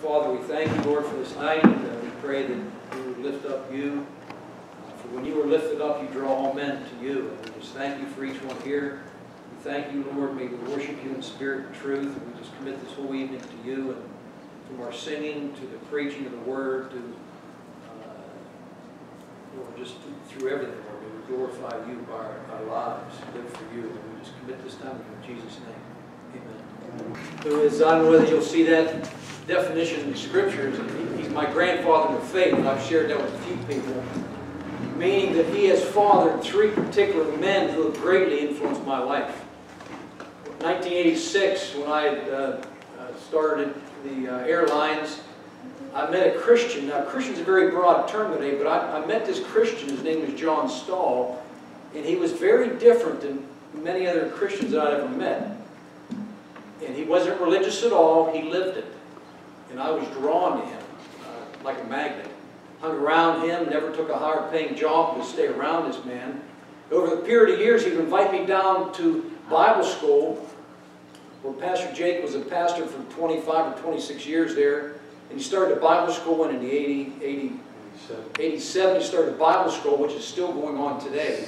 Father, we thank you, Lord, for this night. We pray that we would lift up you. For when you are lifted up, you draw all men to you. And we just thank you for each one here. We thank you, Lord. May we worship you in spirit and truth. And we just commit this whole evening to you. And from our singing to the preaching of the word to, Lord, just through everything, Lord, may we glorify you by our lives, live for you. And we just commit this time to you in Jesus' name. Amen. So I don't know whether you'll see that definition in the scriptures. He's my grandfather in the faith. I've shared that with a few people. Meaning that he has fathered three particular men who have greatly influenced my life. In 1986, when I started the airlines, I met a Christian. Now, Christian's a very broad term today, but I met this Christian. His name was John Stahl, and he was very different than many other Christians that I'd ever met. And he wasn't religious at all. He lived it. And I was drawn to him like a magnet. Hung around him, never took a higher paying job to stay around this man. Over the period of years, he would invite me down to Bible school, where Pastor Jake was a pastor for 25 or 26 years there. And he started a Bible school, and in the 87, he started a Bible school, which is still going on today.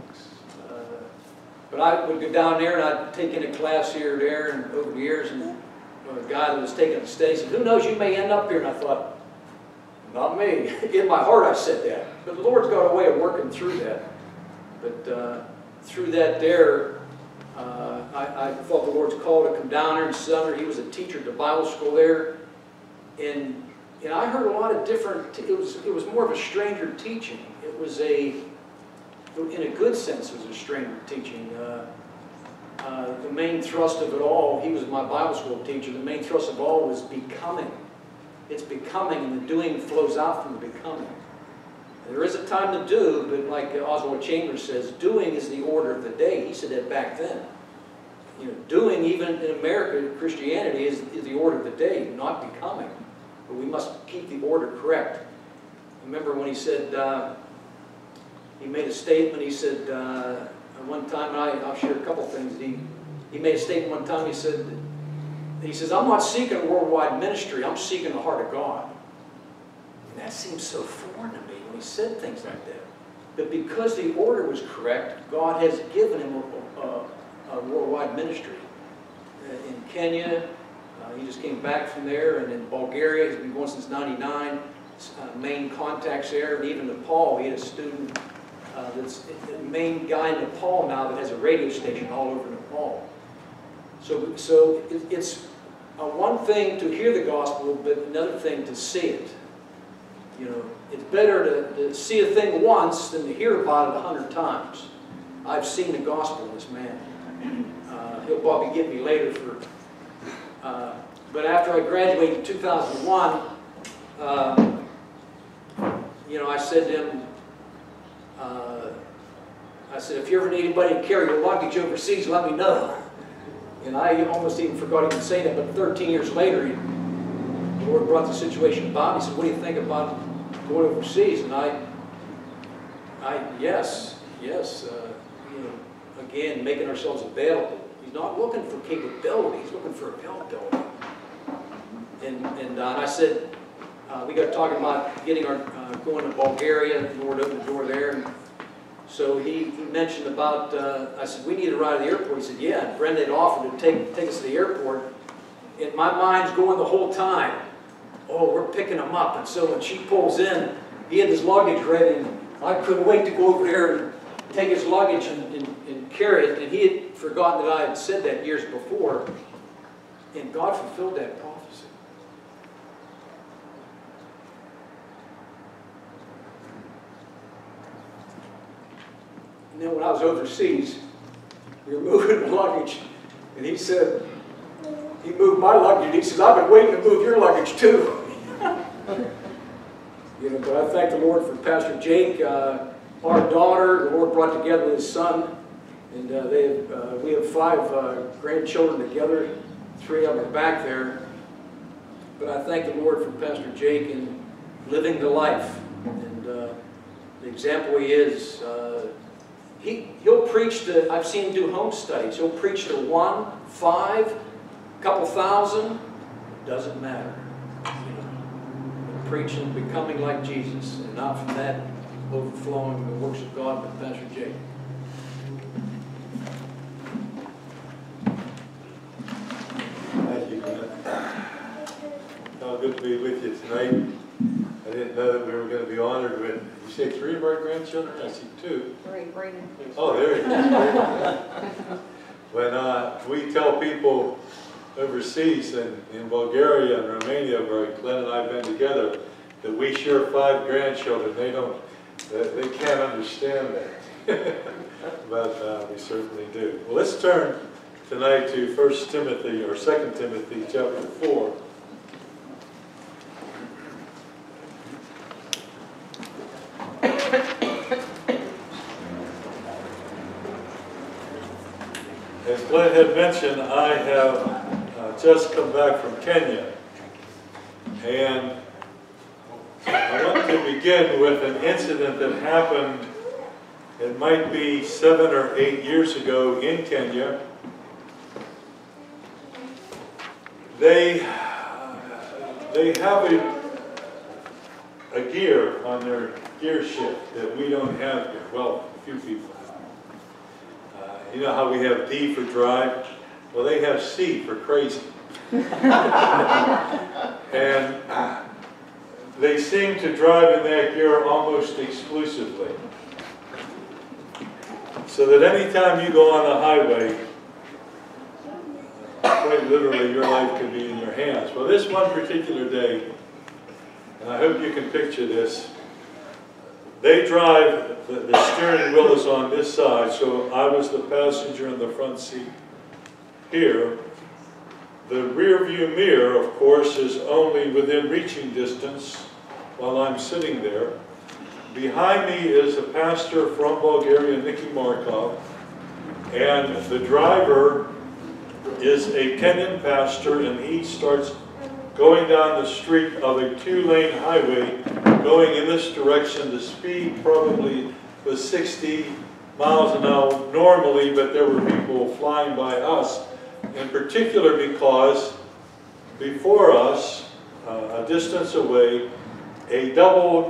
But I would go down there, and I'd take in a class here or there, and over the years, and a guy that was taking a study said, "Who knows, you may end up here." And I thought, not me. In my heart I said that. But the Lord's got a way of working through that. But through that there, I felt the Lord's call to come down there in Sumner. He was a teacher at the Bible school there. And I heard a lot of different, it was more of a stranger teaching. It was in a good sense, it was a stranger teaching. The main thrust of it all, he was my Bible school teacher, the main thrust of all was becoming. It's becoming, and the doing flows out from the becoming. And there is a time to do, but like Oswald Chambers says, doing is the order of the day. He said that back then. You know, doing, even in America, Christianity is the order of the day, not becoming. But we must keep the order correct. I remember when he said, he made a statement, he said, one time, and I'll share a couple things. He made a statement one time, he says, "I'm not seeking a worldwide ministry, I'm seeking the heart of God." And that seems so foreign to me when he said things like that. But because the order was correct, God has given him a worldwide ministry. In Kenya, he just came back from there, and in Bulgaria, he's been going since '99, main contacts there, and even Nepal, he had a student that's the main guy in Nepal now that has a radio station all over Nepal. So it's one thing to hear the gospel, but another thing to see it. You know, it's better to see a thing once than to hear about it 100 times. I've seen the gospel in this man. He'll probably get me later for. But after I graduated in 2001, you know, I said to him, I said, "If you ever need anybody to carry your luggage overseas, let me know." And I almost even forgot even saying that, but 13 years later, the Lord brought the situation about. He said, "What do you think about going overseas?" And yes, you know, again, making ourselves available. He's not looking for capability, he's looking for availability. And I said, we got talking about getting going to Bulgaria, and the Lord opened the door there. And so he mentioned about, I said, "We need a ride to the airport." He said, "Yeah." And Brenda had offered to take us to the airport. And my mind's going the whole time, "Oh, we're picking him up." And so when she pulls in, he had his luggage ready, and I couldn't wait to go over there and take his luggage and carry it. And he had forgotten that I had said that years before. And God fulfilled that prophecy. And then when I was overseas, we were moving the luggage, and he said, he moved my luggage, and he says, "I've been waiting to move your luggage too." You know, but I thank the Lord for Pastor Jake, our daughter. The Lord brought together his son, and we have 5 grandchildren together. 3 of them are back there. But I thank the Lord for Pastor Jake in living the life, and the example he is. He'll preach to, I've seen him do home studies. He'll preach to 1, 5, a couple thousand. Doesn't matter. You preaching becoming like Jesus, and not from that overflowing the works of God, but Pastor Jake. Thank you, Glenn. Oh, good to be with you tonight. I didn't know that we were going to be honored with, you say 3 of our grandchildren? I see 2. 3, Braden. Oh, there you go. When we tell people overseas in Bulgaria and Romania, where Glenn and I have been together, that we share 5 grandchildren, they can't understand that. But we certainly do. Well, let's turn tonight to 1 Timothy, or 2 Timothy chapter 4. As Glenn had mentioned, I have just come back from Kenya, and I want to begin with an incident that happened, it might be 7 or 8 years ago in Kenya. They have a gear on their gear shift that we don't have here. Well, a few people. You know how we have D for drive? Well, they have C for crazy. And they seem to drive in that gear almost exclusively. So that any time you go on the highway, quite literally your life could be in your hands. Well, this one particular day, and I hope you can picture this, they drive, the steering wheel is on this side, so I was the passenger in the front seat here. The rear view mirror, of course, is only within reaching distance while I'm sitting there. Behind me is a pastor from Bulgaria, Nicky Markov, and the driver is a Kenyan pastor, and he starts going down the street of a 2-lane highway, going in this direction. The speed probably was 60 miles an hour normally, but there were people flying by us, in particular because before us, a distance away, a double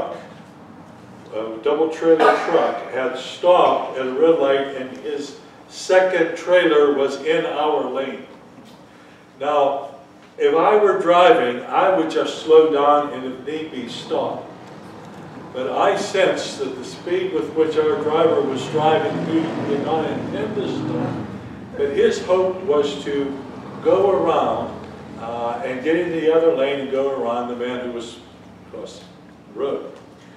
trailer truck had stopped at a red light, and his second trailer was in our lane. Now, if I were driving, I would just slow down and if need be stop. But I sensed that the speed with which our driver was driving, he did not intend to stop. But his hope was to go around and get into the other lane and go around the man who was crossing the road.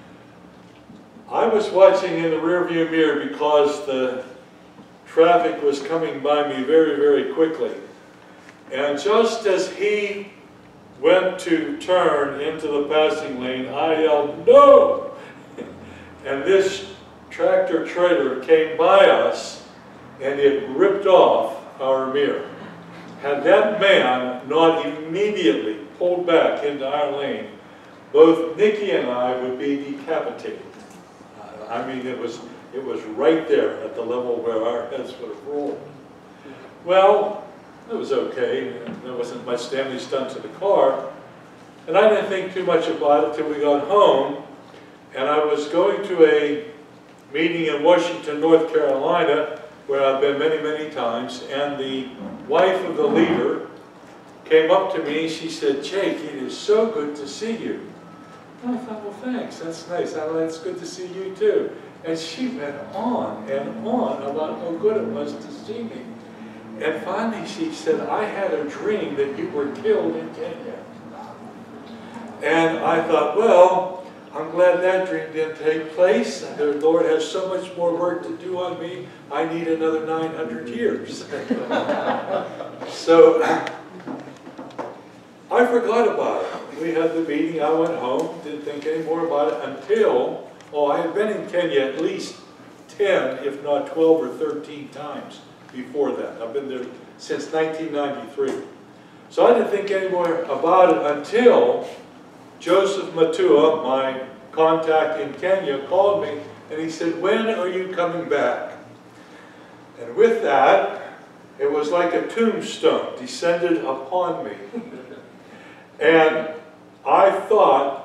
I was watching in the rearview mirror because the traffic was coming by me very, very quickly. And just as he went to turn into the passing lane, I yelled, "No!" And this tractor trailer came by us, and it ripped off our mirror. Had that man not immediately pulled back into our lane, both Nicky and I would be decapitated. I mean, it was right there at the level where our heads would have rolled. Well, it was okay. There wasn't much damage done to the car. And I didn't think too much about it till we got home. And I was going to a meeting in Washington, North Carolina, where I've been many, many times. And the wife of the leader came up to me and she said, "Jake, it is so good to see you." And I thought, well, thanks. That's nice. It's good to see you too. And she went on and on about how good it was to see me. And finally she said, "I had a dream that you were killed in Kenya." And I thought, well, I'm glad that dream didn't take place. The Lord has so much more work to do on me. I need another 900 years. So I forgot about it. We had the meeting. I went home, didn't think any more about it until, I had been in Kenya at least 10, if not 12 or 13 times before that. I've been there since 1993. So I didn't think any more about it until Joseph Matua, my contact in Kenya, called me and he said, "When are you coming back?" And with that, it was like a tombstone descended upon me. And I thought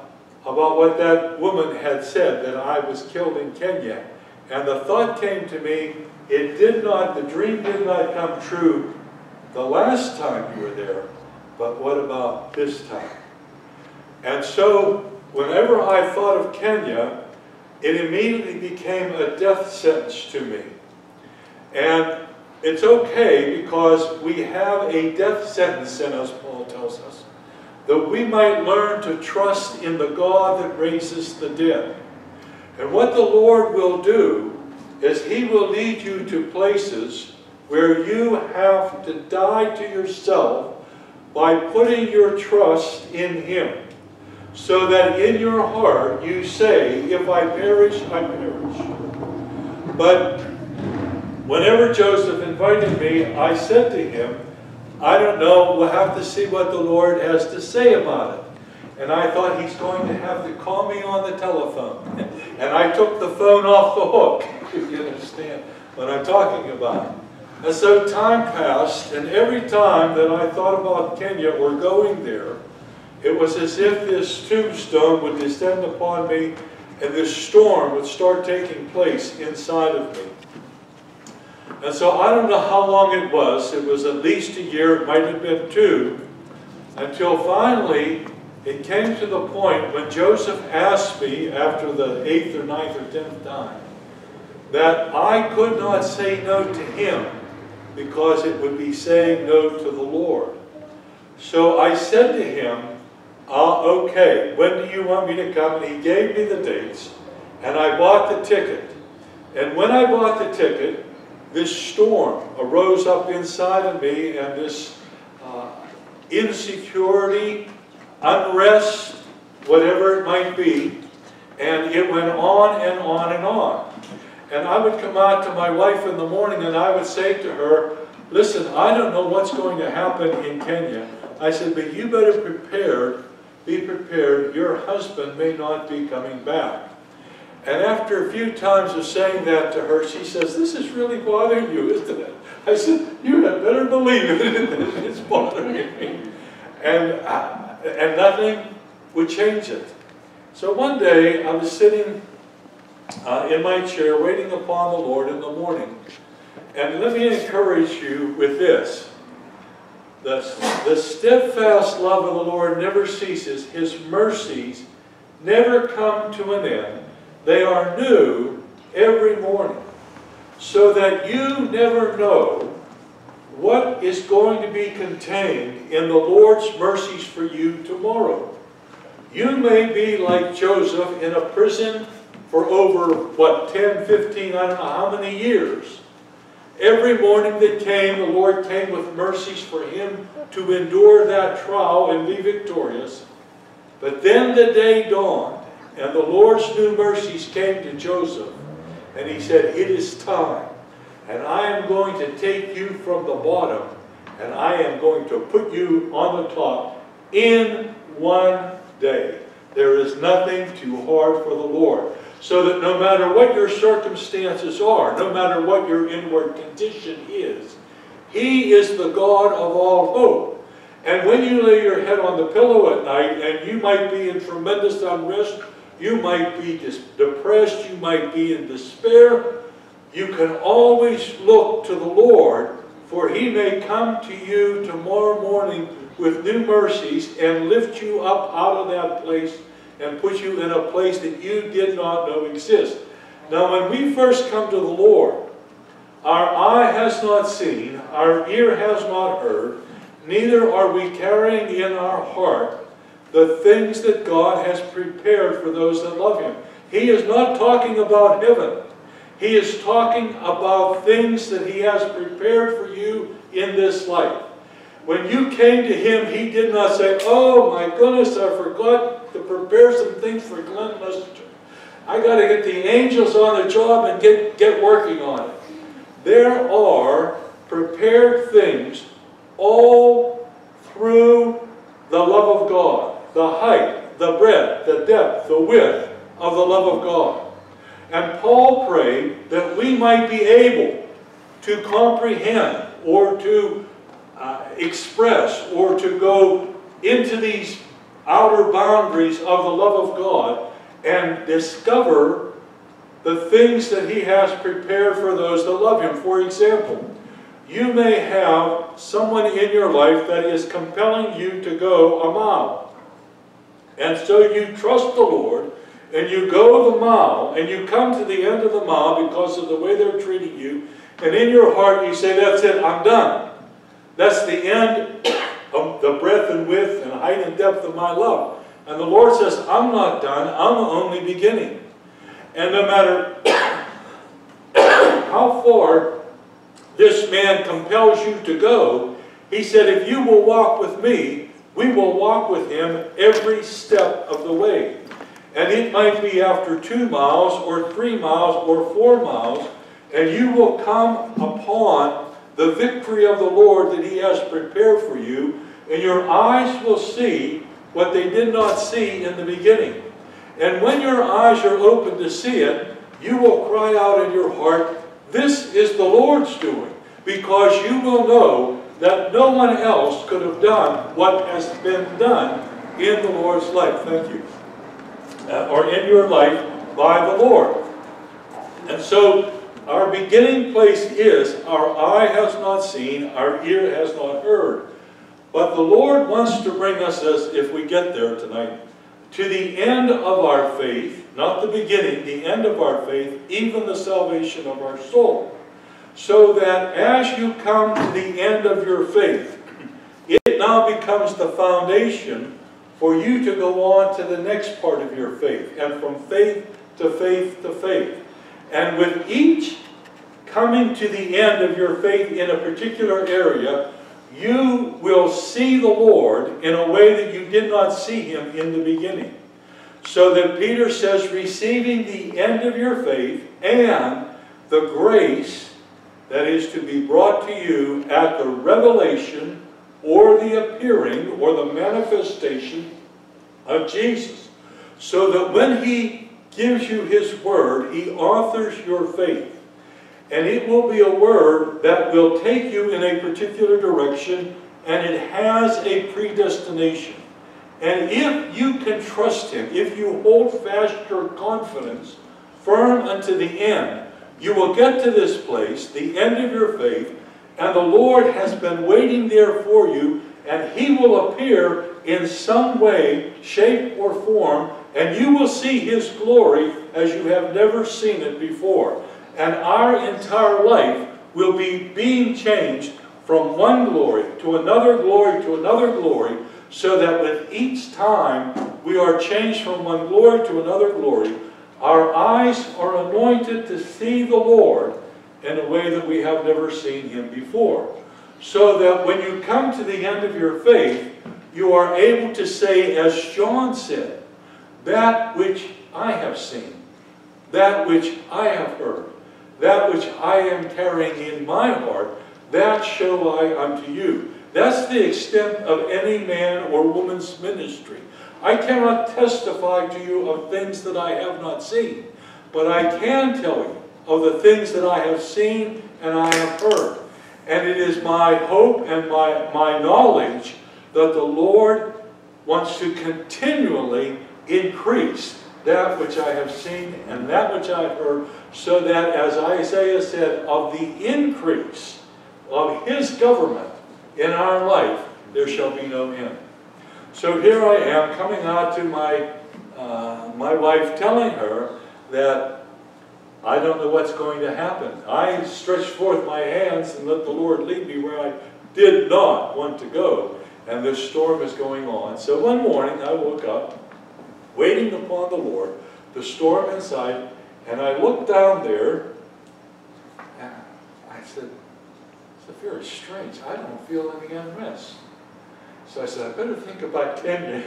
about what that woman had said, that I was killed in Kenya. And the thought came to me, the dream did not come true the last time you were there, but what about this time? And so, whenever I thought of Kenya, it immediately became a death sentence to me. And it's okay, because we have a death sentence in us, Paul tells us, that we might learn to trust in the God that raises the dead. And what the Lord will do is He will lead you to places where you have to die to yourself by putting your trust in Him. So that in your heart you say, if I perish, I perish. But whenever Joseph invited me, I said to him, I don't know, we'll have to see what the Lord has to say about it. And I thought He's going to have to call me on the telephone. And I took the phone off the hook, if you understand what I'm talking about. And so time passed, and every time that I thought about Kenya or going there, it was as if this tombstone would descend upon me and this storm would start taking place inside of me. And so I don't know how long it was at least a year, it might have been 2, until finally it came to the point when Joseph asked me after the 8th or 9th or 10th time that I could not say no to him because it would be saying no to the Lord. So I said to him, okay, when do you want me to come? And he gave me the dates, and I bought the ticket. And when I bought the ticket, this storm arose up inside of me, and this insecurity, unrest, whatever it might be, and it went on and on and on. And I would come out to my wife in the morning and I would say to her, listen, I don't know what's going to happen in Kenya. I said, but you better be prepared, your husband may not be coming back. And after a few times of saying that to her, she says, this is really bothering you, isn't it? I said, you had better believe it, it's bothering me. And nothing would change it. So one day, I was sitting in my chair, waiting upon the Lord in the morning. And let me encourage you with this. The steadfast love of the Lord never ceases. His mercies never come to an end. They are new every morning. So that you never know what is going to be contained in the Lord's mercies for you tomorrow. You may be like Joseph in a prison for over, 10, 15, I don't know how many years. Every morning that came, the Lord came with mercies for him to endure that trial and be victorious. But then the day dawned, and the Lord's new mercies came to Joseph. And he said, it is time. And I am going to take you from the bottom, and I am going to put you on the top in one day. There is nothing too hard for the Lord. So that no matter what your circumstances are, no matter what your inward condition is, He is the God of all hope. And when you lay your head on the pillow at night, and you might be in tremendous unrest, you might be depressed, you might be in despair, you can always look to the Lord, for He may come to you tomorrow morning with new mercies and lift you up out of that place and put you in a place that you did not know exist. Now, when we first come to the Lord, our eye has not seen, our ear has not heard, neither are we carrying in our heart the things that God has prepared for those that love Him. He is not talking about heaven. He is talking about things that He has prepared for you in this life. When you came to Him, He did not say, oh my goodness, I forgot to prepare some things for Glenn Messenger. I got to get the angels on the job and get working on it. There are prepared things all through the love of God. The height, the breadth, the depth, the width of the love of God. And Paul prayed that we might be able to comprehend or to express or to go into these outer boundaries of the love of God and discover the things that He has prepared for those that love Him. For example, you may have someone in your life that is compelling you to go a mile. And so you trust the Lord, and you go the mile, and you come to the end of the mile because of the way they're treating you, and in your heart you say, that's it, I'm done. That's the end of the breadth and width and height and depth of my love. And the Lord says, I'm not done, I'm only beginning. And no matter how far this man compels you to go, He said, if you will walk with me, we will walk with Him every step of the way. And it might be after 2 miles or 3 miles or 4 miles, and you will come upon the victory of the Lord that He has prepared for you, and your eyes will see what they did not see in the beginning. And when your eyes are open to see it, you will cry out in your heart, this is the Lord's doing, because you will know that no one else could have done what has been done in the Lord's life. Thank you. Or in your life by the Lord. And so our beginning place is, our eye has not seen, our ear has not heard. But the Lord wants to bring us, as if we get there tonight, to the end of our faith, not the beginning, the end of our faith, even the salvation of our soul. So that as you come to the end of your faith, it now becomes the foundation for you to go on to the next part of your faith, and from faith to faith to faith. And with each coming to the end of your faith in a particular area, you will see the Lord in a way that you did not see Him in the beginning. So that Peter says, receiving the end of your faith and the grace that is to be brought to you at the revelation or the appearing or the manifestation of Jesus. So that when He gives you His word, He authors your faith. And it will be a word that will take you in a particular direction, and it has a predestination. And if you can trust Him, if you hold fast your confidence firm unto the end, you will get to this place, the end of your faith, and the Lord has been waiting there for you, and He will appear in some way, shape, or form, and you will see His glory as you have never seen it before. And our entire life will be being changed from one glory to another glory to another glory, so that with each time we are changed from one glory to another glory, our eyes are anointed to see the Lord in a way that we have never seen Him before. So that when you come to the end of your faith, you are able to say, as John said, that which I have seen, that which I have heard, that which I am carrying in my heart, that show I unto you. That's the extent of any man or woman's ministry. I cannot testify to you of things that I have not seen, but I can tell you of the things that I have seen and I have heard. And it is my hope and my knowledge that the Lord wants to continually increase that which I have seen and that which I have heard, so that, as Isaiah said, of the increase of His government in our life, there shall be no end. So here I am coming out to my wife, telling her that I don't know what's going to happen. I stretched forth my hands and let the Lord lead me where I did not want to go. And this storm is going on. So one morning I woke up, waiting upon the Lord, the storm in sight, and I looked down there, and I said, it's very strange. I don't feel any unrest. So I said, I better think about Kenya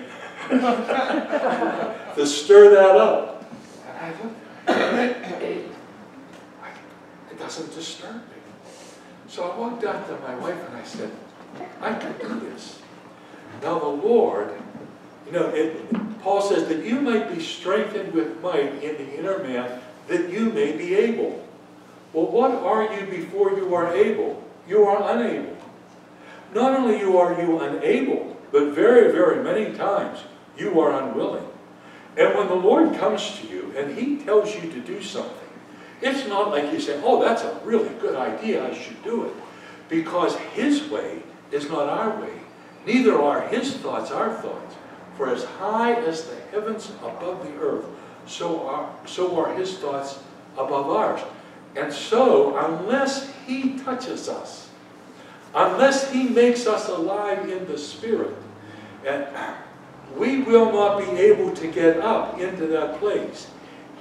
to stir that up. And I looked, it doesn't disturb me. So I walked out to my wife and I said, I can do this. Now the Lord, you know, Paul says that you might be strengthened with might in the inner man, that you may be able. Well, what are you before you are able? You are unable. Not only are you unable, but very, very many times, you are unwilling. And when the Lord comes to you and He tells you to do something, it's not like you say, oh, that's a really good idea, I should do it. Because His way is not our way. Neither are His thoughts our thoughts. For as high as the heavens above the earth, so are His thoughts above ours. And so, unless He touches us, unless He makes us alive in the Spirit, and we will not be able to get up into that place.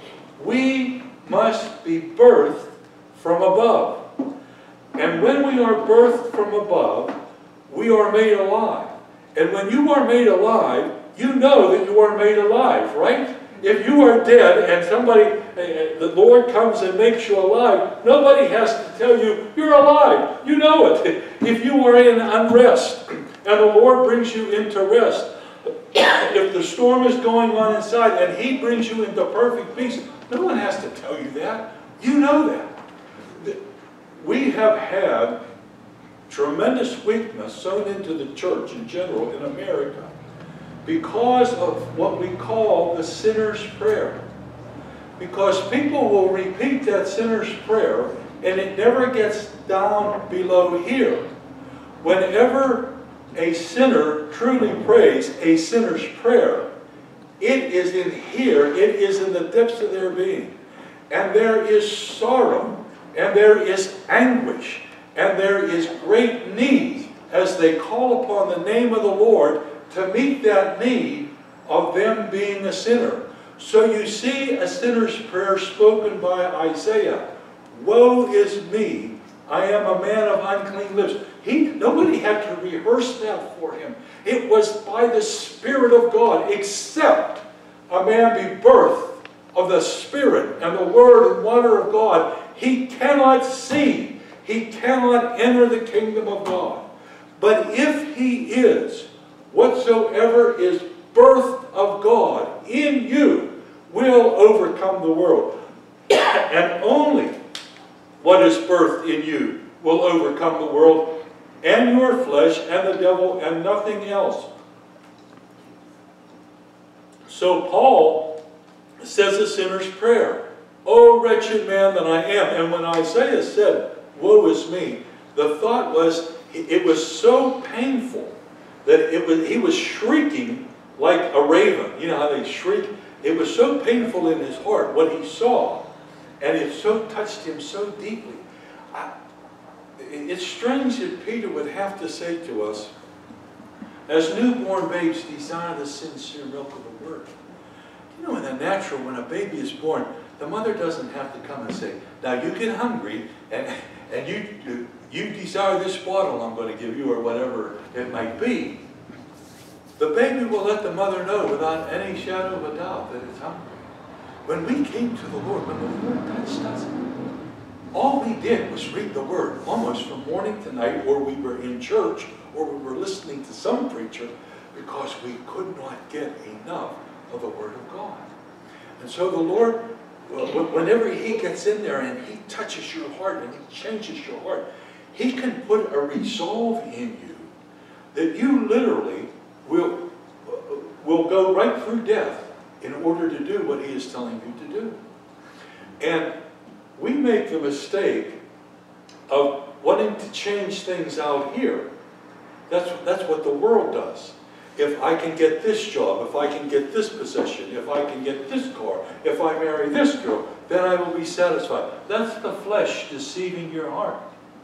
We must be birthed from above. And when we are birthed from above, we are made alive. And when you are made alive, you know that you are made alive, right? If you are dead and somebody, the Lord comes and makes you alive, nobody has to tell you, you're alive. You know it. If you are in unrest and the Lord brings you into rest, if the storm is going on inside and He brings you into perfect peace, no one has to tell you that. You know that. We have had tremendous weakness sown into the church in general in America because of what we call the sinner's prayer. Because people will repeat that sinner's prayer and it never gets down below here. Whenever a sinner truly prays a sinner's prayer, it is in here, it is in the depths of their being. And there is sorrow, and there is anguish, and there is great need as they call upon the name of the Lord to meet that need of them being a sinner. So you see a sinner's prayer spoken by Isaiah. Woe is me, I am a man of unclean lips. Nobody had to rehearse that for him. It was by the Spirit of God, except a man be birthed of the Spirit and the Word and water of God. He cannot see. He cannot enter the kingdom of God. But if he is, whatsoever is birthed of God in you will overcome the world. And only what is birthed in you will overcome the world and your flesh and the devil and nothing else. So Paul says a sinner's prayer. Oh, wretched man that I am. And when Isaiah said, woe is me, the thought was, it was so painful that he was shrieking like a raven. You know how they shriek? It was so painful in his heart, what he saw, and it so touched him so deeply. It's strange that Peter would have to say to us, as newborn babes desire the sincere milk of the word. You know, in the natural, when a baby is born, the mother doesn't have to come and say, now you get hungry and you desire this bottle I'm going to give you, or whatever it might be. The baby will let the mother know without any shadow of a doubt that it's hungry. When we came to the Lord, when the Lord touched us, all we did was read the Word, almost from morning to night, or we were in church, or we were listening to some preacher, because we could not get enough of the Word of God. And so the Lord, whenever He gets in there and He touches your heart and He changes your heart, He can put a resolve in you that you literally will go right through death in order to do what He is telling you to do. And we make the mistake of wanting to change things out here. That's what the world does. If I can get this job, if I can get this possession, if I can get this car, if I marry this girl, then I will be satisfied. That's the flesh deceiving your heart.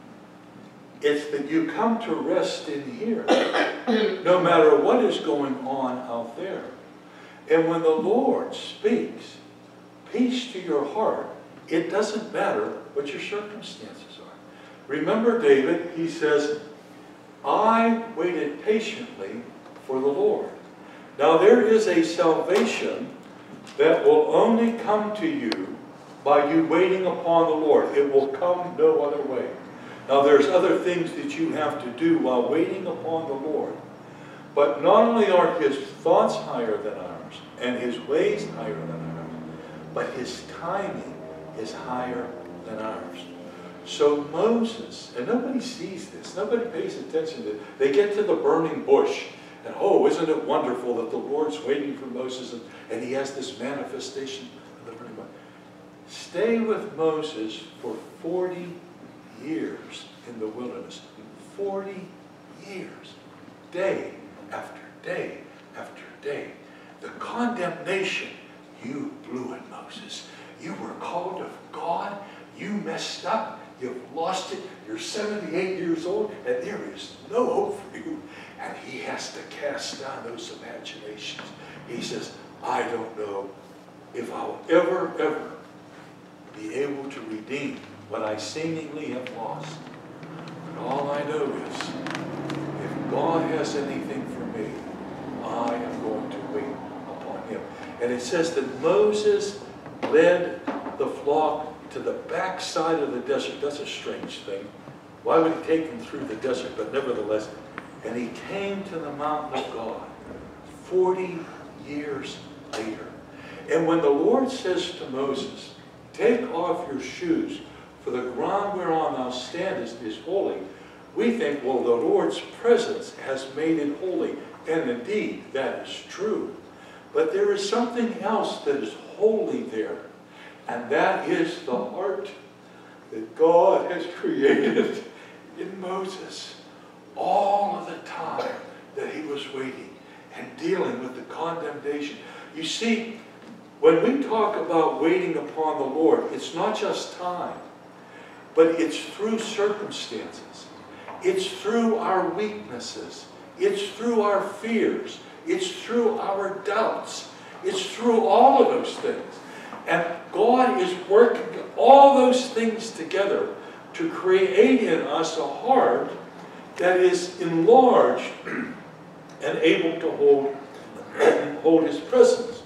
It's that you come to rest in here, no matter what is going on out there. And when the Lord speaks peace to your heart, it doesn't matter what your circumstances are. Remember David, he says, I waited patiently for the Lord. Now there is a salvation that will only come to you by you waiting upon the Lord. It will come no other way. Now there's other things that you have to do while waiting upon the Lord. But not only are His thoughts higher than ours, and His ways higher than ours, but His timing is higher than ours. So Moses, and nobody sees this, nobody pays attention to it. They get to the burning bush, And oh, isn't it wonderful that the Lord's waiting for Moses and he has this manifestation of the burning bush. Stay with Moses for 40 years in the wilderness. 40 years. Day after day after day. The condemnation, you blew it, Moses. You were called of God. You messed up. You've lost it. You're 78 years old, and there is no hope for you. And he has to cast down those imaginations. He says, I don't know if I'll ever be able to redeem what I seemingly have lost. But all I know is, if God has anything for me, I am going to wait upon him. And it says that Moses led the flock to the backside of the desert. That's a strange thing. Why would he take them through the desert? But nevertheless, and he came to the mountain of God 40 years later. And when the Lord says to Moses, take off your shoes, for the ground whereon thou standest is holy, we think, well, the Lord's presence has made it holy. And indeed, that is true. But there is something else that is holy there. And that is the heart that God has created in Moses. All of the time that he was waiting and dealing with the condemnation. You see, when we talk about waiting upon the Lord, it's not just time, but it's through circumstances. It's through our weaknesses. It's through our fears. It's through our doubts. It's through all of those things. And God is working all those things together to create in us a heart that is enlarged and able to hold his presence.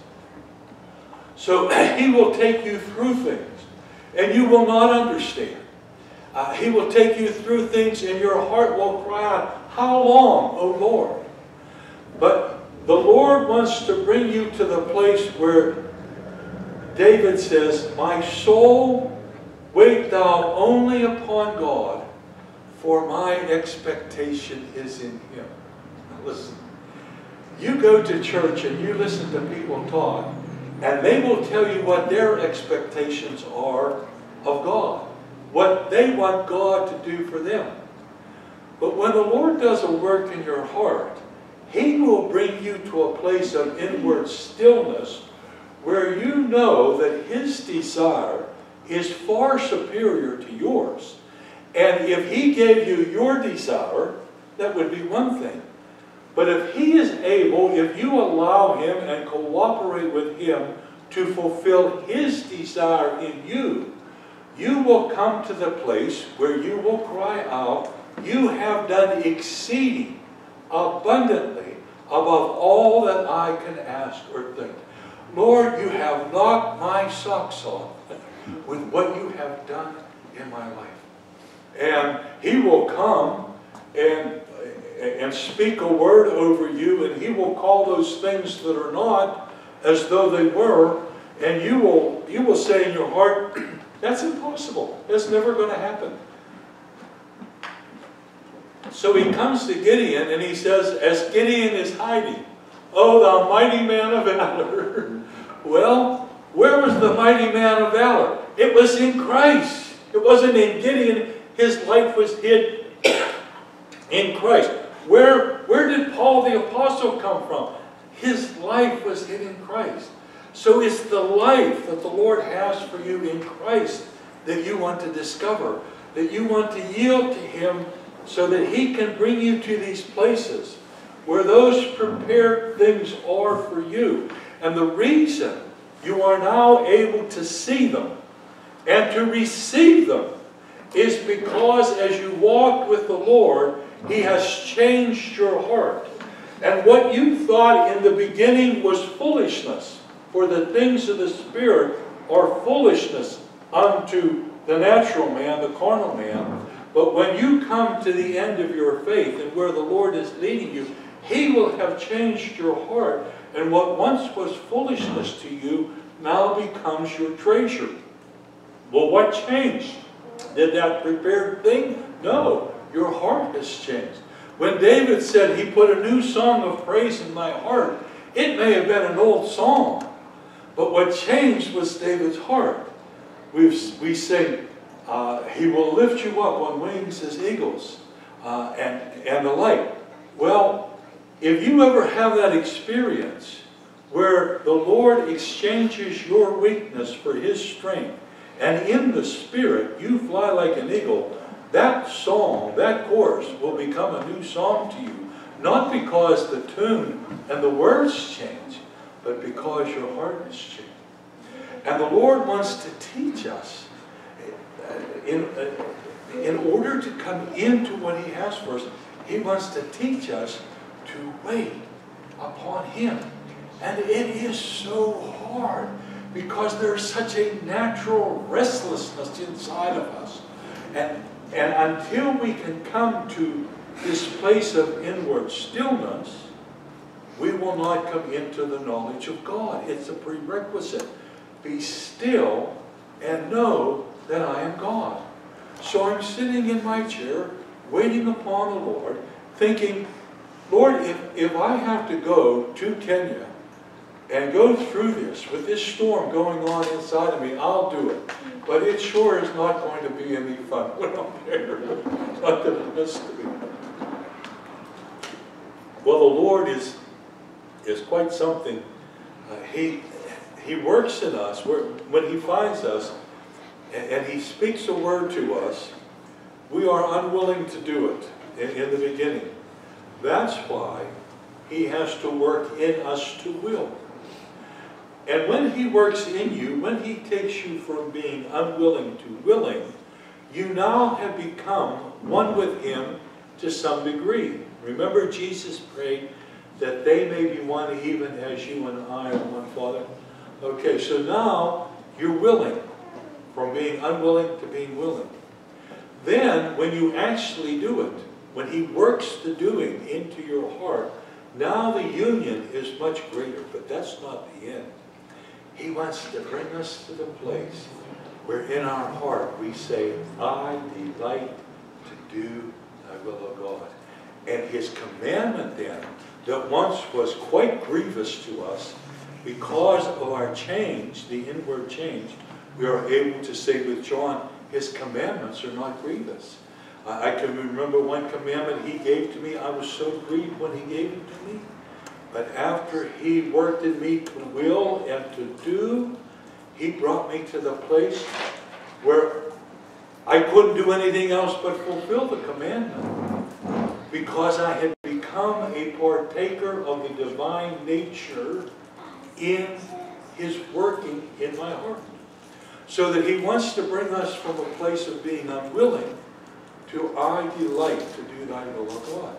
So he will take you through things, and you will not understand. He will take you through things, and your heart will cry out, how long, O Lord? But the Lord wants to bring you to the place where David says, my soul, wait thou only upon God, for my expectation is in him. Now listen, you go to church and you listen to people talk, and they will tell you what their expectations are of God, what they want God to do for them. But when the Lord does a work in your heart, he will bring you to a place of inward stillness where you know that his desire is far superior to yours. And if he gave you your desire, that would be one thing. But if he is able, if you allow him and cooperate with him to fulfill his desire in you, you will come to the place where you will cry out, you have done exceeding abundantly above all that I can ask or think. Lord, you have knocked my socks off with what you have done in my life. And he will come and speak a word over you, and he will call those things that are not as though they were, and you will say in your heart, that's impossible. That's never going to happen. So he comes to Gideon, and he says, as Gideon is hiding, oh, thou mighty man of valor. Well, where was the mighty man of valor? It was in Christ. It wasn't in Gideon. His life was hid in Christ. Where did Paul the Apostle come from? His life was hid in Christ. So it's the life that the Lord has for you in Christ that you want to discover, that you want to yield to him so that he can bring you to these places where those prepared things are for you. And the reason you are now able to see them and to receive them is because as you walk with the Lord, he has changed your heart. And what you thought in the beginning was foolishness, for the things of the Spirit are foolishness unto the natural man, the carnal man. But when you come to the end of your faith and where the Lord is leading you, he will have changed your heart. And what once was foolishness to you now becomes your treasure. Well, what changed? Did that prepared thing? No, your heart has changed. When David said he put a new song of praise in my heart, it may have been an old song, but what changed was David's heart. We sing, he will lift you up on wings as eagles, and the like. Well, if you ever have that experience where the Lord exchanges your weakness for His strength, and in the Spirit you fly like an eagle, that song, that chorus will become a new song to you. Not because the tune and the words change, but because your heart has changed. And the Lord wants to teach us, in order to come into what He has for us, He wants to teach us to wait upon Him. And it is so hard because there's such a natural restlessness inside of us. And until we can come to this place of inward stillness, we will not come into the knowledge of God. It's a prerequisite. Be still and know that I am God. So I'm sitting in my chair, waiting upon the Lord, thinking, Lord, if I have to go to Kenya and go through this, with this storm going on inside of me, I'll do it. But it sure is not going to be any fun when I'm there. Not that it has to be. Well, the Lord is quite something. He works in us when He finds us and He speaks a word to us. We are unwilling to do it in the beginning. That's why He has to work in us to will. And when He works in you, when He takes you from being unwilling to willing, you now have become one with Him to some degree. Remember, Jesus prayed that they may be one even as you and I are one, Father. Okay, so now you're willing, from being unwilling to being willing. Then, when you actually do it, when He works the doing into your heart, now the union is much greater, but that's not the end. He wants to bring us to the place where in our heart we say, I delight to do thy will, O God. And His commandment then, that once was quite grievous to us, because of our change, the inward change, we are able to say with John, His commandments are not grievous. I can remember one commandment He gave to me. I was so grieved when He gave it to me. But after He worked in me to will and to do, He brought me to the place where I couldn't do anything else but fulfill the commandment. Because I had become a partaker of the divine nature in His working in my heart. So that He wants to bring us from a place of being unwilling to I delight to do thy will, O God.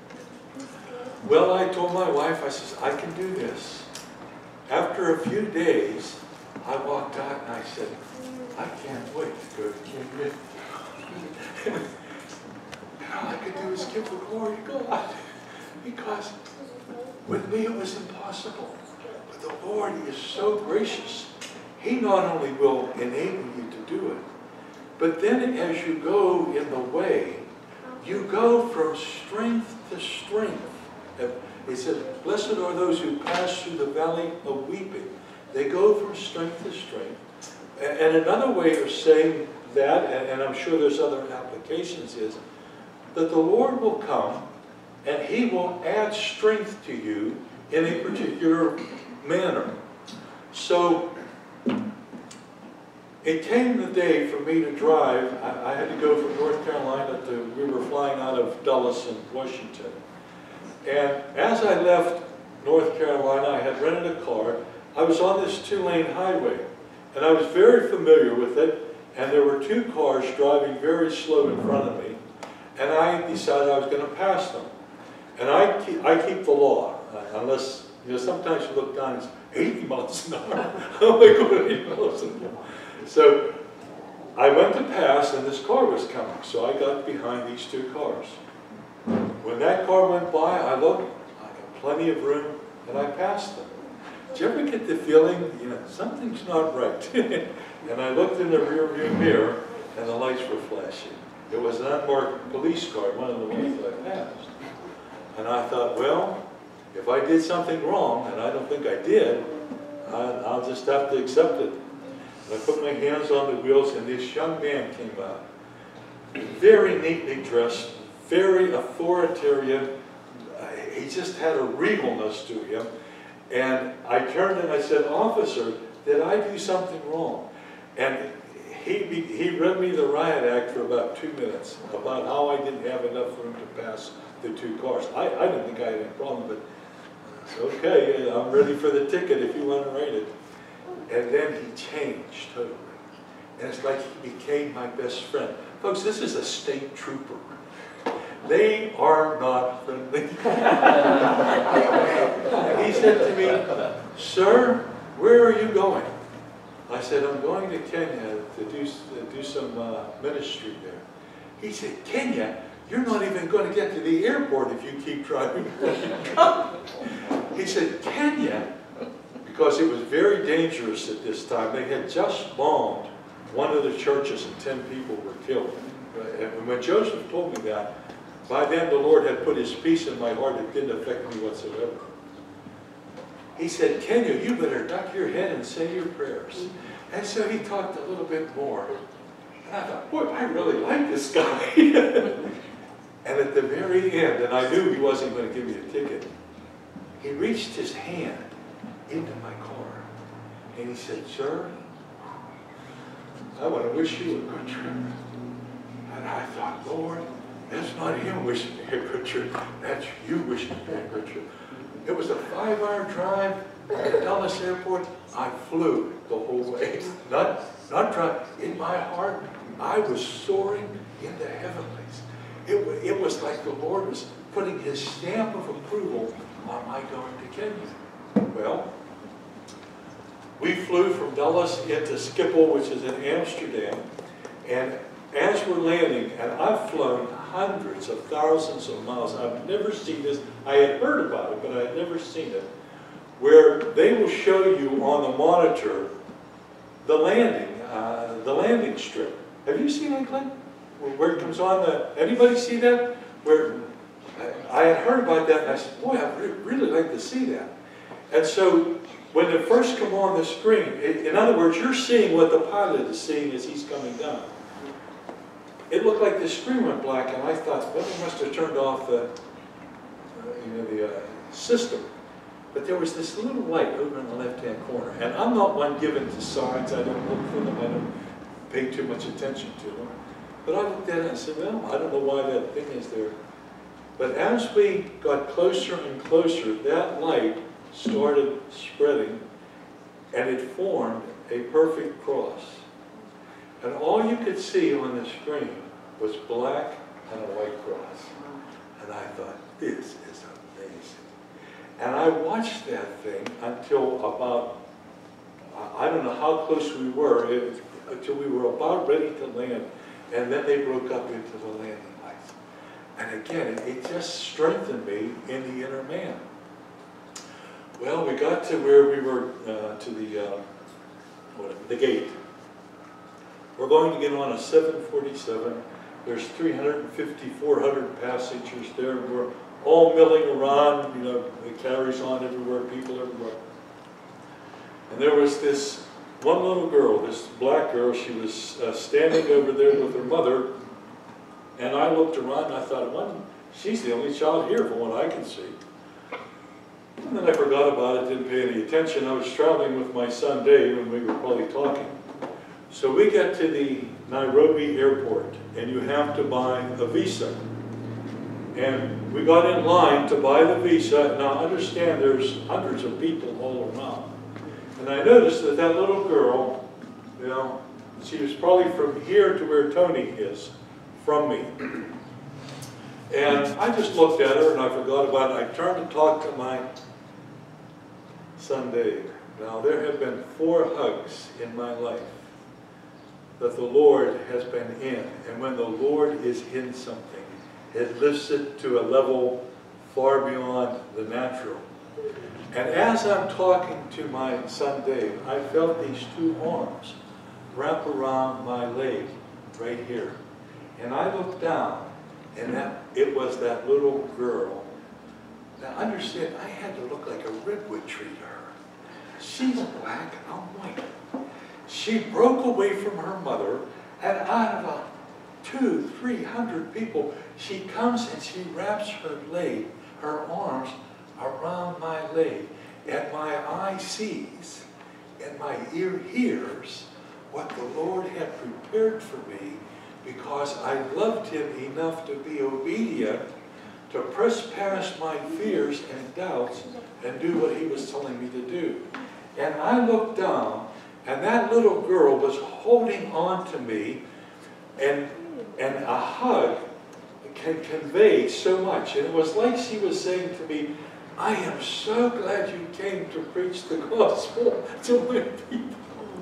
Well, I told my wife, I says, I can do this. After a few days, I walked out and I said, I can't wait to go to Kenya. And all I could do is give the glory to God. Because with me it was impossible. But the Lord is so gracious. He not only will enable you to do it, but then as you go in the way, you go from strength to strength. He says, blessed are those who pass through the valley of weeping. They go from strength to strength. And another way of saying that, and I'm sure there's other applications, is that the Lord will come and He will add strength to you in a particular manner. So, it came the day for me to drive. I had to go from North Carolina we were flying out of Dulles in Washington. And as I left North Carolina, I had rented a car. I was on this 2-lane highway, and I was very familiar with it, and there were 2 cars driving very slow in front of me, and I decided I was going to pass them. And I keep the law, unless, sometimes you look down and it's 80 miles an hour. How am I going 80 miles an hour? So I went to pass, and this car was coming, so I got behind these 2 cars. When that car went by, I looked, I got plenty of room, and I passed them. Did you ever get the feeling, something's not right? And I looked in the rearview mirror, and the lights were flashing. It was an unmarked police car, one of the ones that I passed. And I thought, well, if I did something wrong, and I don't think I did, I'll just have to accept it. And I put my hands on the wheels, and this young man came out. Very neatly dressed, very authoritarian. He just had a regalness to him. And I turned and I said, "Officer, did I do something wrong?" And he read me the riot act for about 2 minutes about how I didn't have enough room to pass the 2 cars. I didn't think I had any problem, but it's okay, I'm ready for the ticket if you want to write it. And then he changed totally. And it's like he became my best friend. Folks, this is a state trooper. They are not friendly. He said to me, "Sir, where are you going?" I said, "I'm going to Kenya to do some ministry there." He said, "Kenya? You're not even going to get to the airport if you keep driving." He said, "Kenya?" Because it was very dangerous at this time. They had just bombed one of the churches and 10 people were killed. And when Joseph told me that, by then the Lord had put his peace in my heart. It didn't affect me whatsoever. He said, "Kenya, you better duck your head and say your prayers." And so he talked a little bit more. And I thought, boy, I really like this guy. And at the very end, and I knew he wasn't going to give me a ticket, he reached his hand into my car. And he said, "Sir, I want to wish you a good trip." And I thought, Lord, that's not him wishing me a good trip. That's you wishing me a good trip. It was a 5-hour drive at Dallas Airport. I flew the whole way. Not drive. In my heart, I was soaring in the heavenlies. It was like the Lord was putting his stamp of approval on my going to Kenya. Well, we flew from Dallas into Schiphol, which is in Amsterdam, and as we're landing, and I've flown hundreds of thousands of miles, I've never seen this. I had heard about it, but I had never seen it, where they will show you on the monitor the landing strip. Have you seen it, Clint? Where it comes on the, anybody see that? Where I had heard about that, and I said, boy, I'd really like to see that. And so when it first come on the screen, in other words, you're seeing what the pilot is seeing as he's coming down. It looked like the screen went black, and I thought, well, they must have turned off the system. But there was this little light over in the left-hand corner. And I'm not one given to signs. I don't look for them. I don't pay too much attention to them. But I looked at it and said, well, I don't know why that thing is there. But as we got closer and closer, that light started spreading, and it formed a perfect cross. And all you could see on the screen was black and a white cross. And I thought, this is amazing. And I watched that thing until about, I don't know how close we were, until we were about ready to land. And then they broke up into the landing lights. And again, it just strengthened me in the inner man. Well, we got to where we were, to the gate. We're going to get on a 747. There's 350, 400 passengers there. We're all milling around, you know, it carries on everywhere, people everywhere. And there was this one little girl, this black girl. She was standing over there with her mother. And I looked around and I thought, well, she's the only child here from what I can see. And then I forgot about it, didn't pay any attention. I was traveling with my son Dave, and we were probably talking. So we get to the Nairobi airport, and you have to buy a visa. And we got in line to buy the visa. Now understand, there's hundreds of people all around. And I noticed that that little girl, you know, she was probably from here to where Tony is, from me. And I just looked at her, and I forgot about it. I turned to talk to my son Dave. Now, there have been 4 hugs in my life that the Lord has been in. And when the Lord is in something, it lifts it to a level far beyond the natural. And as I'm talking to my son Dave, I felt these 2 arms wrap around my leg right here. And I looked down, and it was that little girl Now understand, I had to look like a redwood tree to her. She's black, I'm white. She broke away from her mother, and out of 200-300 people, she comes and she wraps her arms around my leg, and my eye sees and my ear hears what the Lord had prepared for me, because I loved Him enough to be obedient, to press past my fears and doubts and do what He was telling me to do. And I looked down, and that little girl was holding on to me, and a hug can convey so much. And it was like she was saying to me, I am so glad you came to preach the gospel to my people.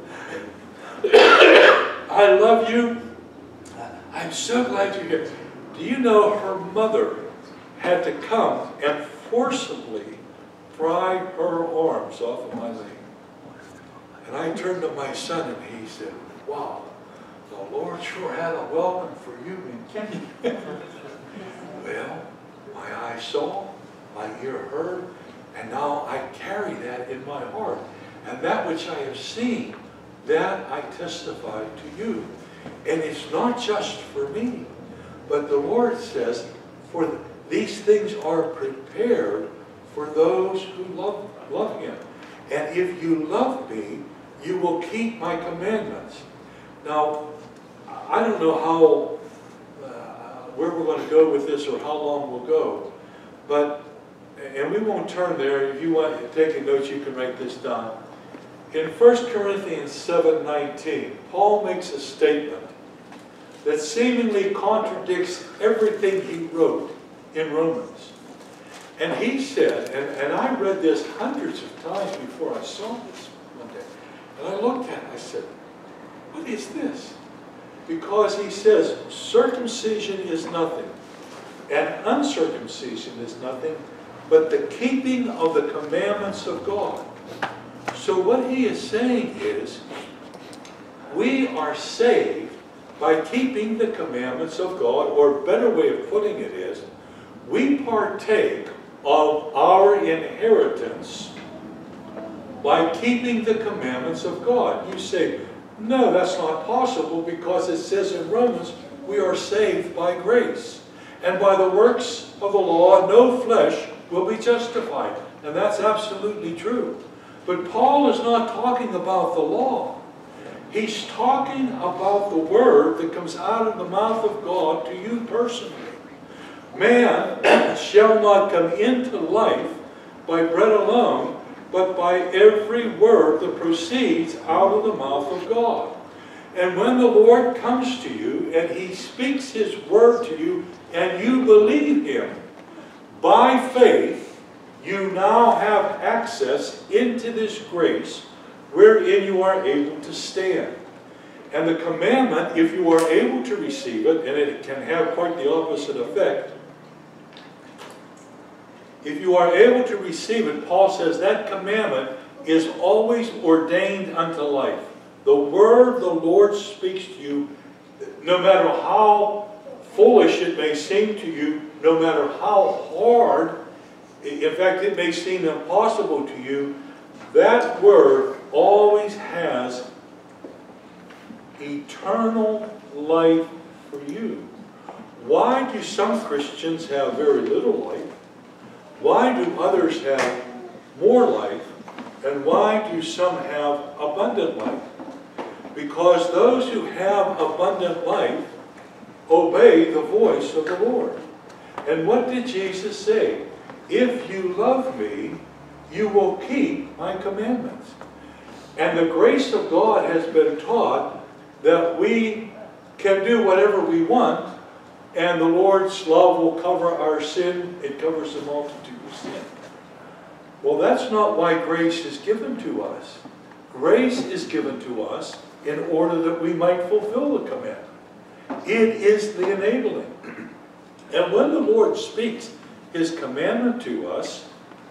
I love you. I'm so glad you're here. Do you know her mother had to come and forcibly pry her arms off of my leg? And I turned to my son and he said, wow, the Lord sure had a welcome for you in Kenya. Well, my eye saw, my ear heard, and now I carry that in my heart. And that which I have seen, that I testify to you. And it's not just for me, but the Lord says, for these things are prepared for those who love Him. And if you love me, you will keep my commandments. Now, I don't know how, where we're going to go with this or how long we'll go, but, and we won't turn there. If you want to take a note, you can write this down. In 1 Corinthians 7:19, Paul makes a statement that seemingly contradicts everything he wrote in Romans. And he said, and I read this hundreds of times before I saw this one day, and I looked at it, I said, what is this? Because he says, circumcision is nothing, and uncircumcision is nothing, but the keeping of the commandments of God. So what he is saying is, we are saved by keeping the commandments of God, or a better way of putting it is, we partake of our inheritance by keeping the commandments of God. You say, no, that's not possible, because it says in Romans, we are saved by grace. And by the works of the law, no flesh will be justified. And that's absolutely true. But Paul is not talking about the law. He's talking about the word that comes out of the mouth of God to you personally. Man shall not come into life by bread alone, but by every word that proceeds out of the mouth of God. And when the Lord comes to you and He speaks His word to you and you believe Him, by faith, you now have access into this grace wherein you are able to stand. And the commandment, if you are able to receive it, and it can have quite the opposite effect, if you are able to receive it, Paul says that commandment is always ordained unto life. The word the Lord speaks to you, no matter how foolish it may seem to you, no matter how hard, in fact, it may seem impossible to you, that word always has eternal life for you. Why do some Christians have very little life? Why do others have more life? And why do some have abundant life? Because those who have abundant life obey the voice of the Lord. And what did Jesus say? If you love me, you will keep my commandments. And the grace of God has been taught that we can do whatever we want, and the Lord's love will cover our sin. It covers the multitude of sin. Well, that's not why grace is given to us. Grace is given to us in order that we might fulfill the commandment. It is the enabling. And when the Lord speaks His commandment to us,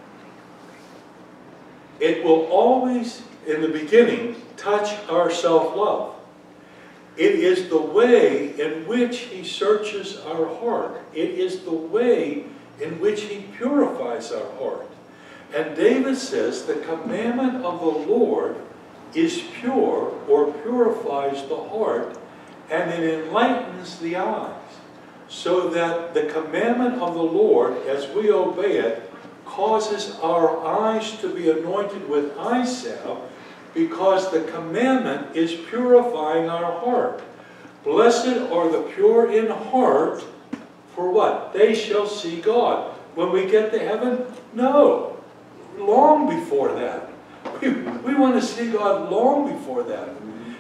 it will always, in the beginning, touch our self-love. It is the way in which He searches our heart. It is the way in which he purifies our heart. And David says, the commandment of the Lord is pure, or purifies the heart, and it enlightens the eyes. So that the commandment of the Lord, as we obey it, causes our eyes to be anointed with eye salve, because the commandment is purifying our heart. Blessed are the pure in heart, for what? They shall see God. When we get to heaven? No. Long before that. We want to see God long before that.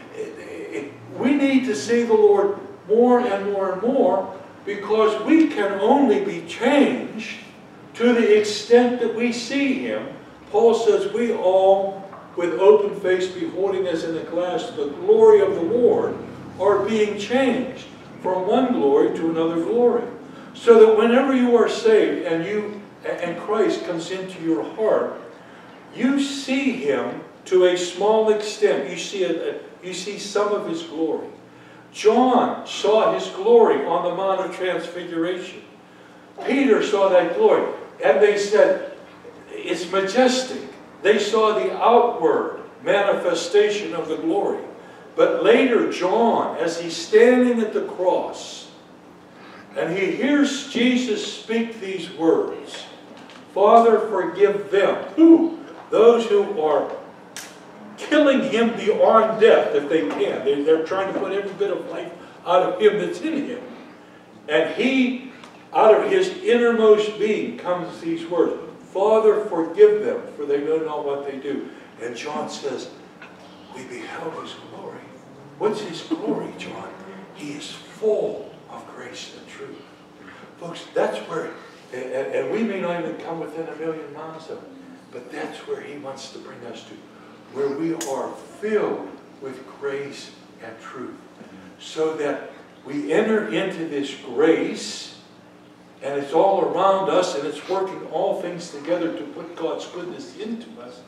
We need to see the Lord more and more and more, because we can only be changed to the extent that we see Him. Paul says, we all, with open face, beholding as in a glass the glory of the Lord, are being changed from one glory to another glory. So that whenever you are saved and Christ comes into your heart, you see Him to a small extent. You see some of His glory. John saw His glory on the Mount of Transfiguration. Peter saw that glory. And they said, it's majestic. They saw the outward manifestation of the glory. But later, John, as he's standing at the cross, and he hears Jesus speak these words, Father, forgive them. Who? Those who are killing Him beyond death if they can. They're trying to put every bit of life out of Him that's in Him. And he, out of his innermost being, comes these words, Father, forgive them, for they know not what they do. And John says, we beheld His glory. What's His glory, John? He is full of grace and truth. Folks, that's where, and we may not even come within 1,000,000 miles of it, but that's where He wants to bring us to, where we are filled with grace and truth. So that we enter into this grace, and it's all around us, and it's working all things together to put God's goodness into us.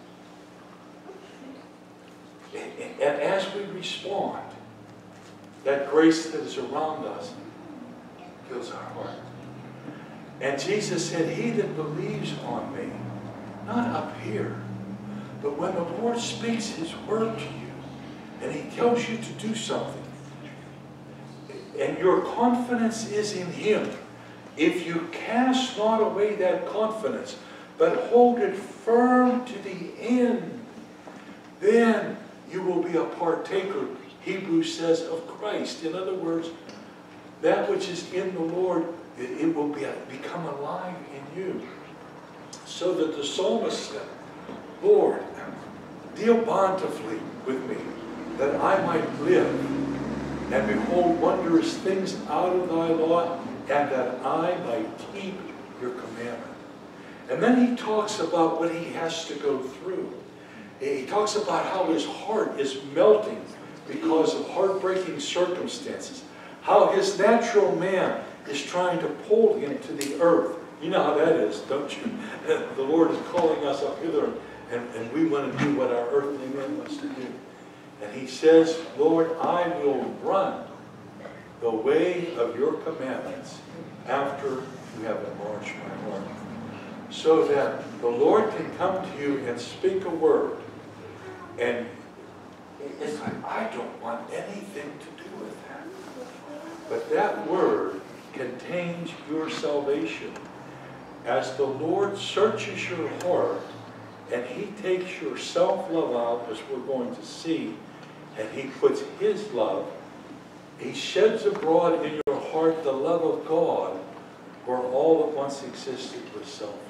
And as we respond, that grace that is around us fills our heart. And Jesus said, he that believes on me, not up here, but when the Lord speaks His word to you, and He tells you to do something, and your confidence is in Him, if you cast not away that confidence, but hold it firm to the end, then you will be a partaker, Hebrews says, of Christ. In other words, that which is in the Lord, it will become alive in you. So that the psalmist said, Lord, deal bountifully with me, that I might live, and behold wondrous things out of thy law, and that I might keep your commandment. And then he talks about what he has to go through. He talks about how his heart is melting because of heartbreaking circumstances. How his natural man is trying to pull him to the earth. You know how that is, don't you? The Lord is calling us up hither, and we want to do what our earthly man wants to do. And he says, Lord, I will run the way of your commandments after you have enlarged my heart. So that the Lord can come to you and speak a word. And it's like, I don't want anything to do with that. But that word contains your salvation. As the Lord searches your heart, and He takes your self-love out, as we're going to see, and He puts His love, He sheds abroad in your heart the love of God, where all that once existed was self-love.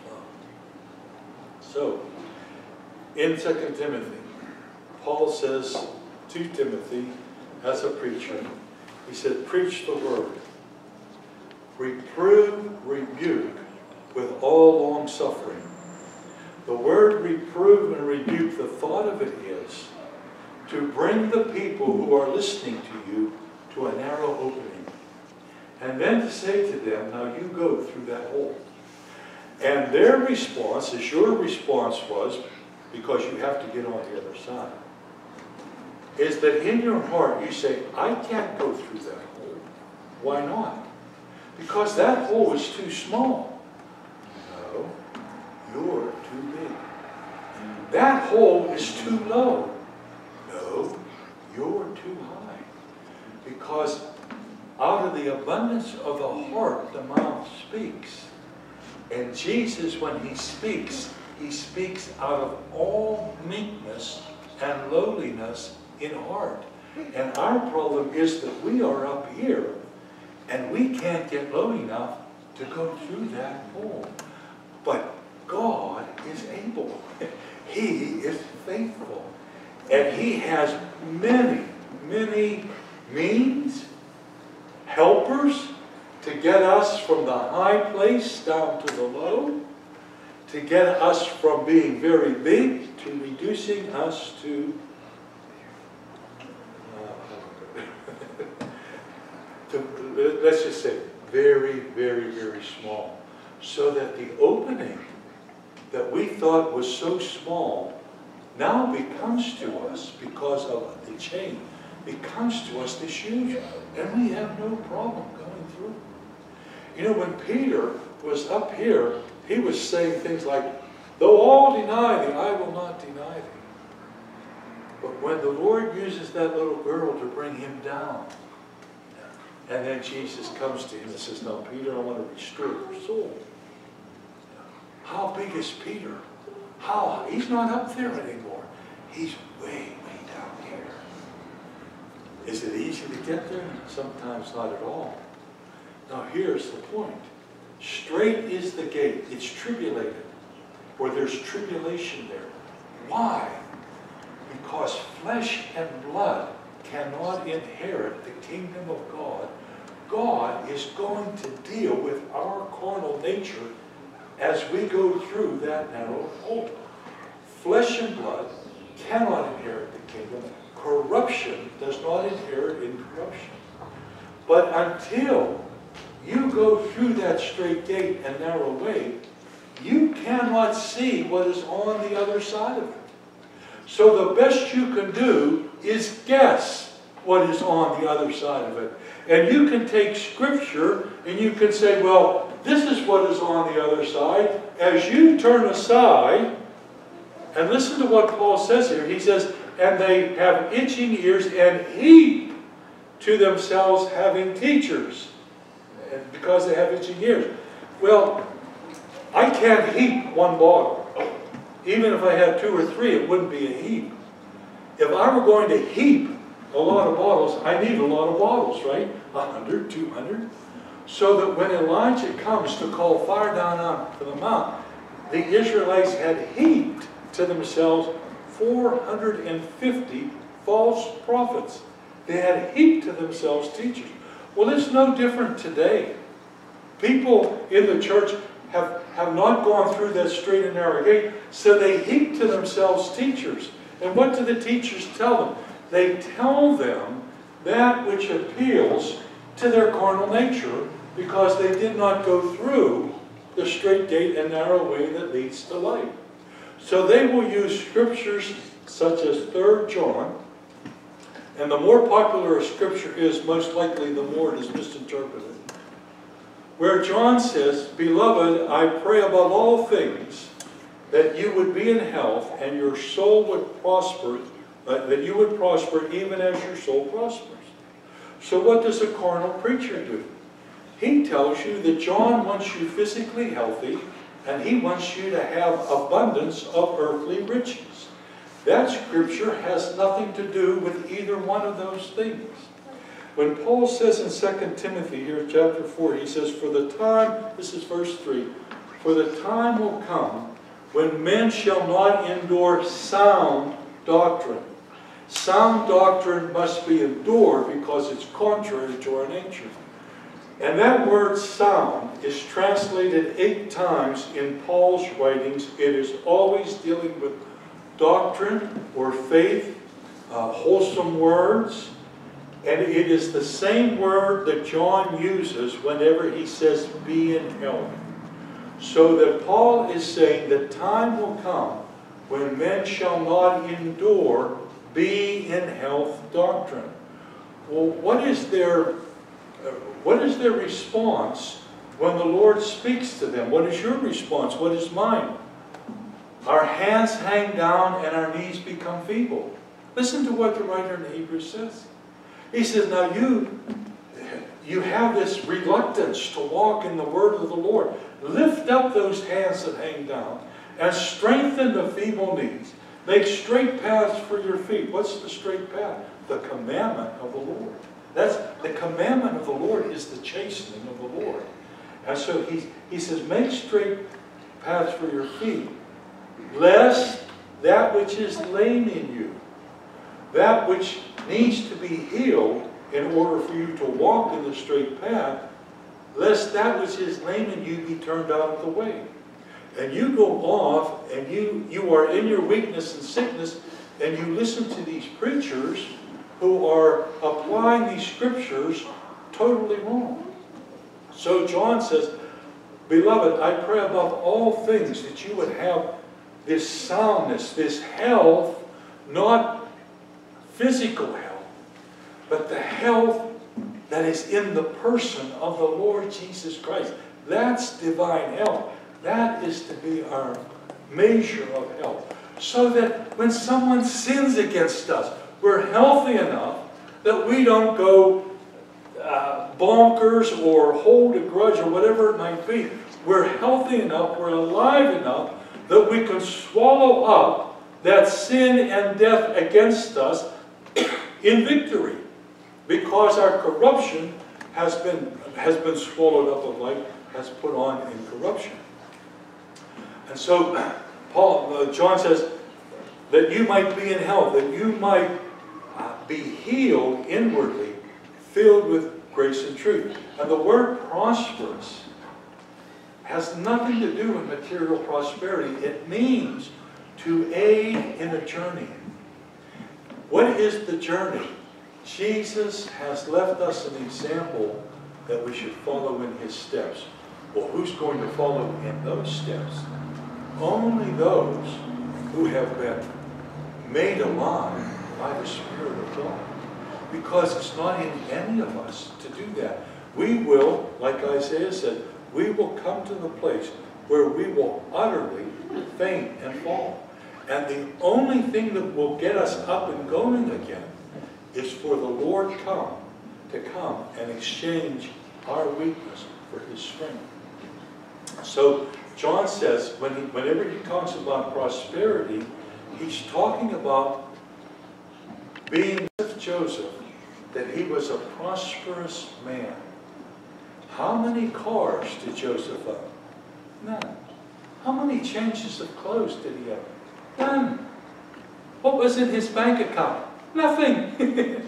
So, in 2 Timothy, Paul says to Timothy, as a preacher, he said, preach the word. Reprove, rebuke with all long suffering. The word reprove and rebuke, the thought of it is to bring the people who are listening to you to a narrow opening. And then to say to them, now you go through that hole. And their response, as your response was, because you have to get on the other side, is that in your heart you say, I can't go through that hole. Why not? Because that hole is too small. you're too big. That hole is too low. No, you're too high. Because out of the abundance of the heart, the mouth speaks. And Jesus, when he speaks out of all meekness and lowliness in heart. And our problem is that we are up here, and we can't get low enough to go through that hole. But God is able. He is faithful. And he has many, many means, helpers, to get us from the high place down to the low, to get us from being very big to reducing us to, let's just say, very, very, very small. So that the opening that we thought was so small now becomes to us, because of the chain, becomes to us this huge, and we have no problem going through. You know, when Peter was up here, he was saying things like, though all deny thee, I will not deny thee. But when the Lord uses that little girl to bring him down, and then Jesus comes to him and says, no, Peter, I want to restore your soul. How big is Peter? How? He's not up there anymore. He's way, way down here. Is it easy to get there? Sometimes not at all. Now here's the point. Straight is the gate. It's tribulated, or there's tribulation there. Why? Because flesh and blood cannot inherit the kingdom of God. God is going to deal with our carnal nature as we go through that narrow hole. Flesh and blood cannot inherit the kingdom. Corruption does not inherit incorruption. But until you go through that straight gate and narrow way, you cannot see what is on the other side of it. So the best you can do is guess what is on the other side of it. And you can take Scripture and you can say, well, this is what is on the other side. As you turn aside, and listen to what Paul says here. He says, and they have itching ears and heap to themselves having teachers. And because they have itching ears. Well, I can't heap one bottle. Even if I had 2 or 3, it wouldn't be a heap. If I were going to heap a lot of bottles, I need a lot of bottles, right? 100, 200. So that when Elijah comes to call fire down on the mount, the Israelites had heaped to themselves 450 false prophets. They had heaped to themselves teachers. Well, it's no different today. People in the church have not gone through that straight and narrow gate, so they heap to themselves teachers. And what do the teachers tell them? They tell them that which appeals to their carnal nature, because they did not go through the straight gate and narrow way that leads to life. So they will use scriptures such as 3 John, and the more popular a scripture is, most likely the more it is misinterpreted, where John says, Beloved, I pray above all things that you would be in health and your soul would prosper, that you would prosper even as your soul prospers. So what does a carnal preacher do? He tells you that John wants you physically healthy, and he wants you to have abundance of earthly riches. That scripture has nothing to do with either one of those things. When Paul says in 2 Timothy here, chapter 4, he says, for the time, this is verse 3, for the time will come when men shall not endure sound doctrine. Sound doctrine must be endured because it's contrary to our nature. And that word sound is translated 8 times in Paul's writings. It is always dealing with doctrine or faith, wholesome words. And it is the same word that John uses whenever he says, be in health. So that Paul is saying that time will come when men shall not endure be in health doctrine. Well, what is their response when the Lord speaks to them? What is your response? What is mine? Our hands hang down and our knees become feeble. Listen to what the writer in Hebrews says. He says, now you have this reluctance to walk in the word of the Lord. Lift up those hands that hang down and strengthen the feeble knees. Make straight paths for your feet. What's the straight path? The commandment of the Lord. That's the commandment of the Lord is the chastening of the Lord. And so he says, make straight paths for your feet, lest that which is lame in you, that which needs to be healed in order for you to walk in the straight path, lest that which is lame in you be turned out of the way. And you go off and you are in your weakness and sickness, and you listen to these preachers who are applying these scriptures totally wrong. So John says, beloved, I pray above all things that you would have this soundness, this health, not physical health, but the health that is in the person of the Lord Jesus Christ. That's divine health. That is to be our measure of health. So that when someone sins against us, we're healthy enough that we don't go bonkers or hold a grudge or whatever it might be. We're healthy enough, we're alive enough that we can swallow up that sin and death against us in victory. Because our corruption has been swallowed up of life, has put on in corruption. And so John says that you might be in health, that you might be healed inwardly, filled with grace and truth. And the word prosperous has nothing to do with material prosperity. It means to aid in a journey. What is the journey? Jesus has left us an example that we should follow in his steps. Well, who's going to follow in those steps? Only those who have been made alive by the Spirit of God. Because it's not in any of us to do that. We will, like Isaiah said, we will come to the place where we will utterly faint and fall. And the only thing that will get us up and going again is for the Lord to come and exchange our weakness for his strength. So John says, whenever he talks about prosperity, he's talking about being with Joseph, that he was a prosperous man. How many cars did Joseph own? None. How many changes of clothes did he have? None. What was in his bank account? Nothing.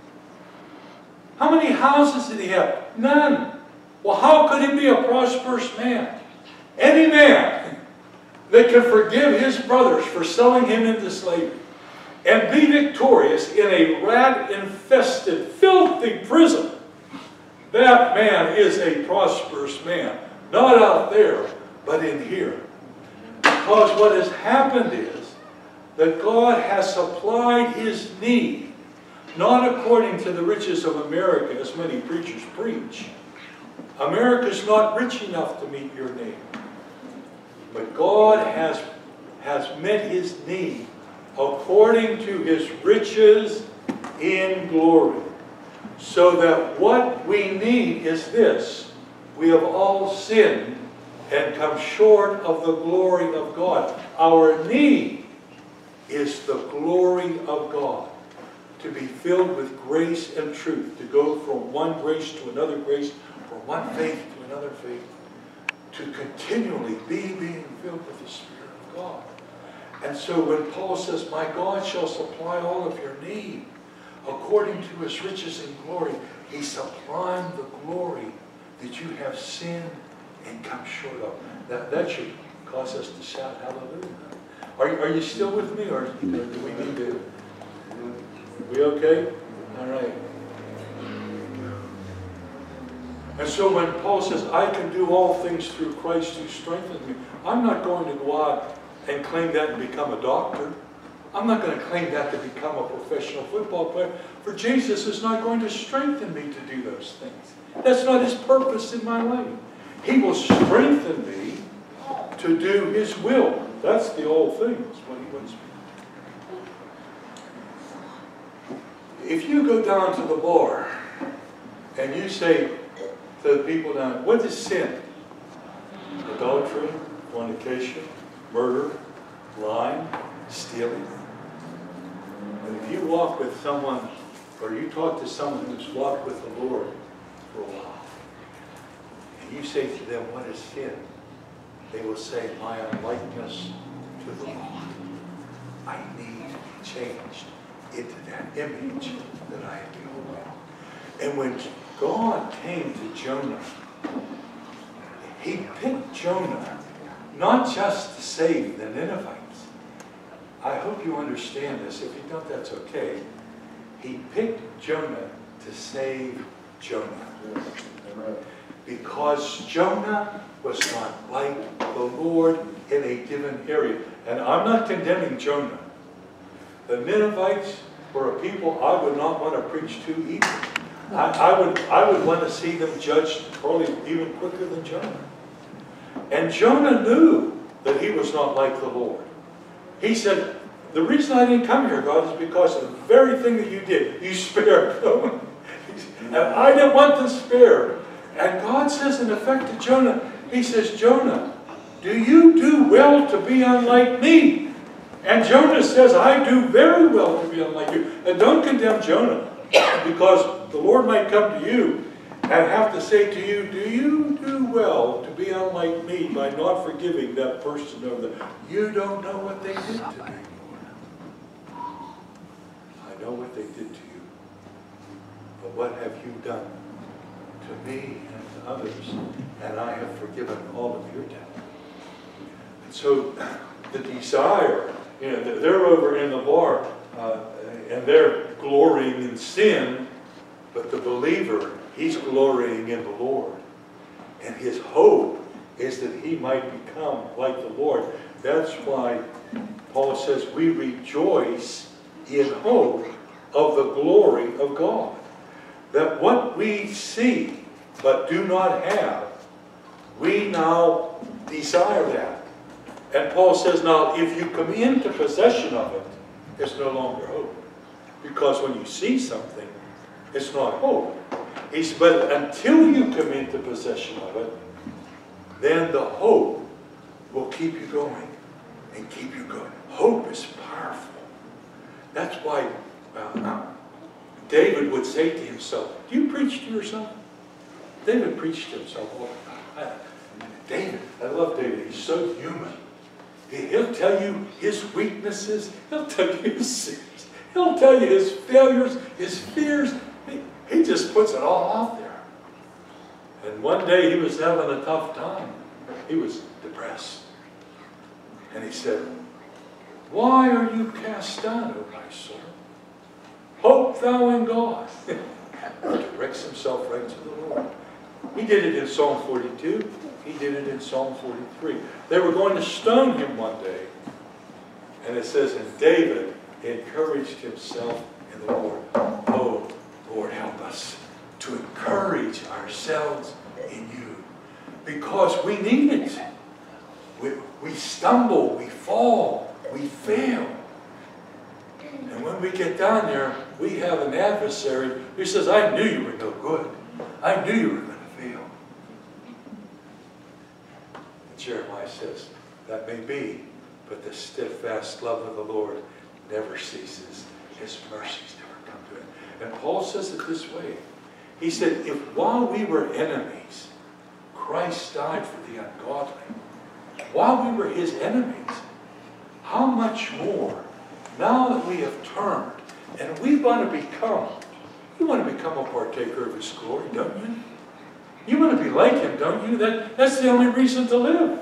How many houses did he have? None. Well, how could he be a prosperous man? Any man that can forgive his brothers for selling him into slavery and be victorious in a rat-infested, filthy prison, that man is a prosperous man. Not out there, but in here. Because what has happened is that God has supplied his need, not according to the riches of America, as many preachers preach. America's not rich enough to meet your need. But God has met his need according to his riches in glory. So that what we need is this: we have all sinned and come short of the glory of God. Our need is the glory of God. To be filled with grace and truth. To go from one grace to another grace, from one faith to another faith. To continually be being filled with the Spirit of God. And so when Paul says, my God shall supply all of your need according to his riches and glory, he's supplying the glory that you have sinned and come short of. That should cause us to shout hallelujah. Are you still with me, or do we need to? We okay? All right. And so when Paul says, I can do all things through Christ who strengthens me, I'm not going to go out and claim that and become a doctor. I'm not going to claim that to become a professional football player. For Jesus is not going to strengthen me to do those things. That's not his purpose in my life. He will strengthen me to do his will. That's the old thing, is what he wants me. If you go down to the bar and you say to the people down, what is sin? Adultery, fornication, murder, lying, stealing. And if you walk with someone, or you talk to someone who's walked with the Lord for a while, and you say to them, what is sin? They will say, my unlikeness to the Lord. I need to be changed into that image that I am beholding. And when God came to Jonah, he picked Jonah not just to save the Ninevites. I hope you understand this. If you don't, that's okay. He picked Jonah to save Jonah. Because Jonah was not like the Lord in a given area. And I'm not condemning Jonah. The Ninevites were a people I would not want to preach to either. I would want to see them judged probably even quicker than Jonah. And Jonah knew that he was not like the Lord. He said, the reason I didn't come here, God, is because of the very thing that you did. You spared them. And I didn't want them spared. And God says in effect to Jonah, he says, Jonah, do you do well to be unlike me? And Jonah says, I do very well to be unlike you. And don't condemn Jonah, because the Lord might come to you and have to say to you, do you do well to be unlike me by not forgiving that person over there? You don't know what they did to me. I know what they did to you. But what have you done to me and to others? And I have forgiven all of your debt. And so the desire, you know, they're over in the bar and they're glorying in sin, but the believer, he's glorying in the Lord. And his hope is that he might become like the Lord. That's why Paul says we rejoice in hope of the glory of God. That what we see but do not have, we now desire that. And Paul says, now if you come into possession of it, it's no longer hope. Because when you see something, it's not hope. He said, but until you come into possession of it, then the hope will keep you going and keep you going. Hope is powerful. That's why David would say to himself, do you preach to yourself? David preached to himself all the time. David, I love David. He's so human. He'll tell you his weaknesses. He'll tell you his sins. He'll tell you his failures, his fears. He just puts it all out there. And one day he was having a tough time. He was depressed. And he said, why are you cast down, O my soul? Hope thou in God. He directs himself right to the Lord. He did it in Psalm 42. He did it in Psalm 43. They were going to stone him one day. And it says, and David encouraged himself in the Lord. Oh, Lord, help us to encourage ourselves in you. Because we need it. We stumble, we fall, we fail. And when we get down there, we have an adversary who says, I knew you were no good. I knew you were going to fail. And Jeremiah says, that may be, but the steadfast love of the Lord never ceases. His mercies never come to it. And Paul says it this way. He said, if while we were enemies, Christ died for the ungodly, while we were his enemies, how much more, now that we have turned, and we want to become, you want to become a partaker of his glory, don't you? You want to be like him, don't you? That's the only reason to live.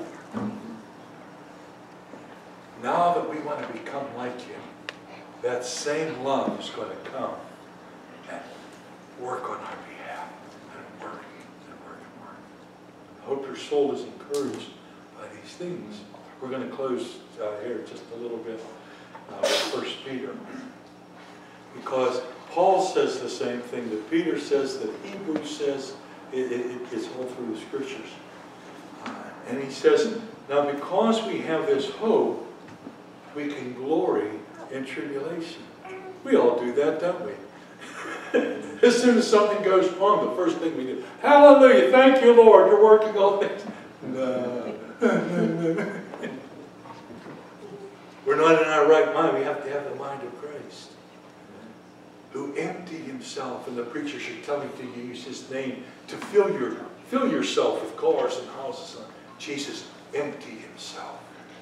Now that we want to become like him, that same love is going to come and work on our behalf, and work, and work, and work. I hope your soul is encouraged by these things. We're going to close here just a little bit with 1 Peter. Because Paul says the same thing that Peter says, that Hebrews says, it's all through the scriptures. And he says, Now, because we have this hope, we can glory in tribulation. We all do that, don't we? As soon as something goes wrong, the first thing we do, hallelujah, thank you, Lord, you're working all things. No. We're not in our right mind. We have to have the mind of Christ, who emptied himself, and the preacher should tell me to use his name to fill yourself with cars and houses. Jesus emptied himself.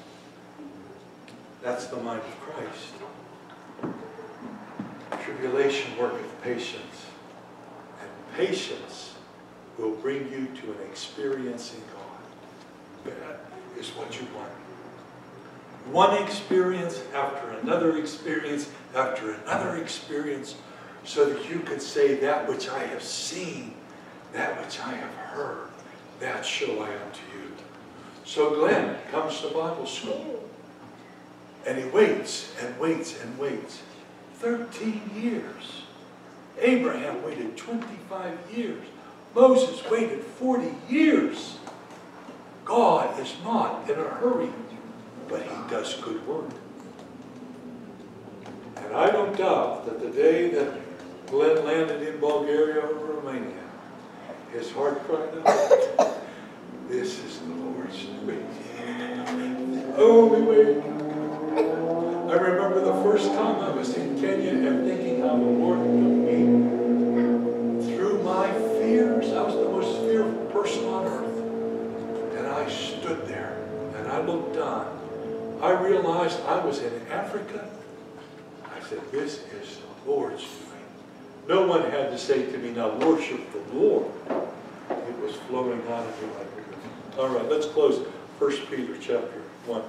That's the mind of Christ. Tribulation worketh patience, and patience will bring you to an experience in God. That is what you want. One experience after another experience after another experience, so that you can say, that which I have seen, that which I have heard, that show I unto you. So Glenn comes to Bible school, and he waits and waits and waits. 13 years. Abraham waited 25 years. Moses waited 40 years. God is not in a hurry, but he does good work. And I don't doubt that the day that Glenn landed in Bulgaria or Romania, his heart cried out, this is the Lord's doing. Only way. I remember the first time I was in Kenya and thinking how the Lord took me through my fears. I was the most fearful person on earth. And I stood there and I looked down. I realized I was in Africa. I said, this is the Lord's doing. No one had to say to me, now worship the Lord. It was flowing out of me like a river. All right, let's close 1 Peter chapter 1.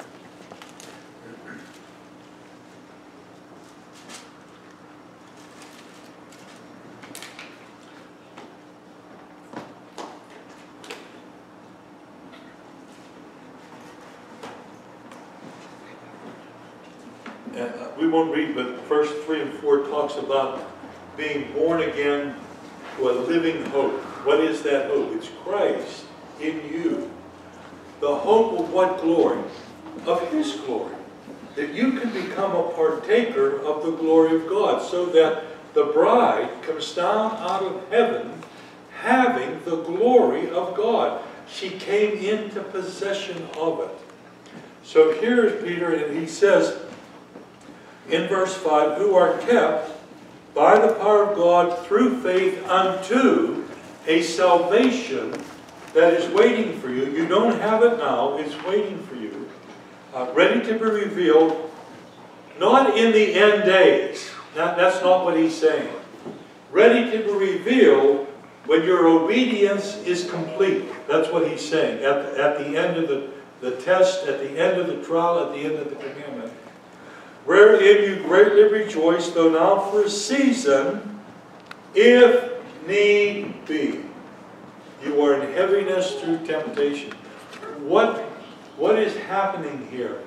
We won't read, but verse 3 and 4 talks about being born again to a living hope. What is that hope? It's Christ in you. The hope of what glory? Of his glory. That you can become a partaker of the glory of God, so that the bride comes down out of heaven having the glory of God. She came into possession of it. So here's Peter, and he says, in verse 5, who are kept by the power of God through faith unto a salvation that is waiting for you. You don't have it now, it's waiting for you. Ready to be revealed, not in the end days. That's not what he's saying. Ready to be revealed when your obedience is complete. That's what he's saying. At the end of the test, at the end of the trial, at the end of the commandment. Wherein you greatly rejoice, though now for a season, if need be. You are in heaviness through temptation. What is happening here?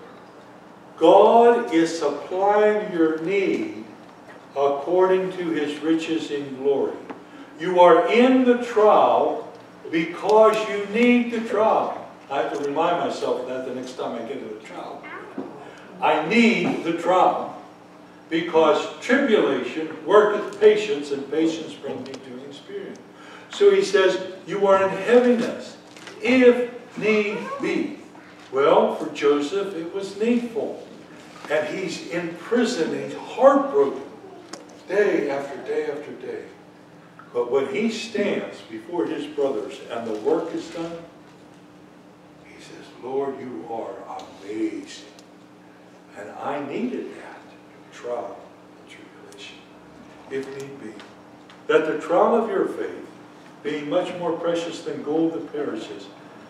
God is supplying your need according to his riches in glory. You are in the trial because you need the trial. I have to remind myself of that the next time I get into the trial. I need the trial because tribulation worketh patience, and patience brings me to experience. So he says, you are in heaviness, if need be. Well, for Joseph, it was needful. And he's in prison, he's heartbroken, day after day after day. But when he stands before his brothers and the work is done, he says, Lord, you are amazing. And I needed that trial and tribulation, if need be. That the trial of your faith, being much more precious than gold that perishes,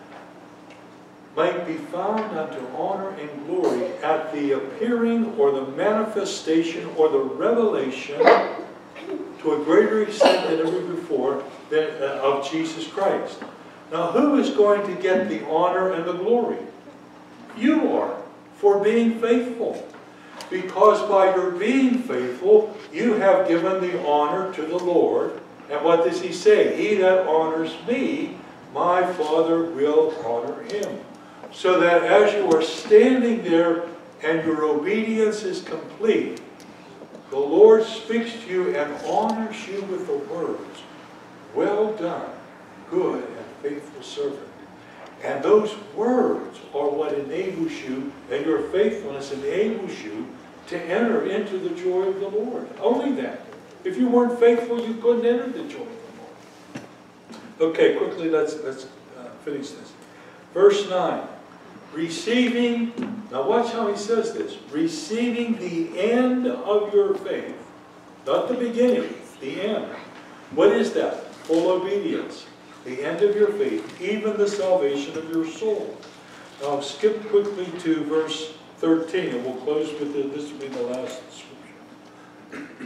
might be found unto honor and glory at the appearing or the manifestation or the revelation to a greater extent than ever before of Jesus Christ. Now, who is going to get the honor and the glory? You are, for being faithful. Because by your being faithful, you have given the honor to the Lord. And what does he say? He that honors me, my Father will honor him. so that as you are standing there and your obedience is complete, the Lord speaks to you and honors you with the words, "Well done, good and faithful servant." And those words are what enables you, and your faithfulness enables you to enter into the joy of the Lord. Only that. If you weren't faithful, you couldn't enter the joy of the Lord. Okay, quickly, let's finish this. Verse 9. Receiving, now watch how he says this. Receiving the end of your faith. Not the beginning, the end. What is that? Full obedience. The end of your faith, even the salvation of your soul. Now skip quickly to verse 13, and we'll close with it. This will be the last scripture.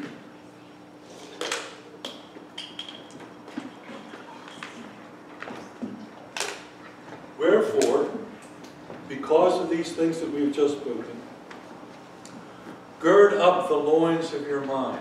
Wherefore, because of these things that we've just spoken, gird up the loins of your mind.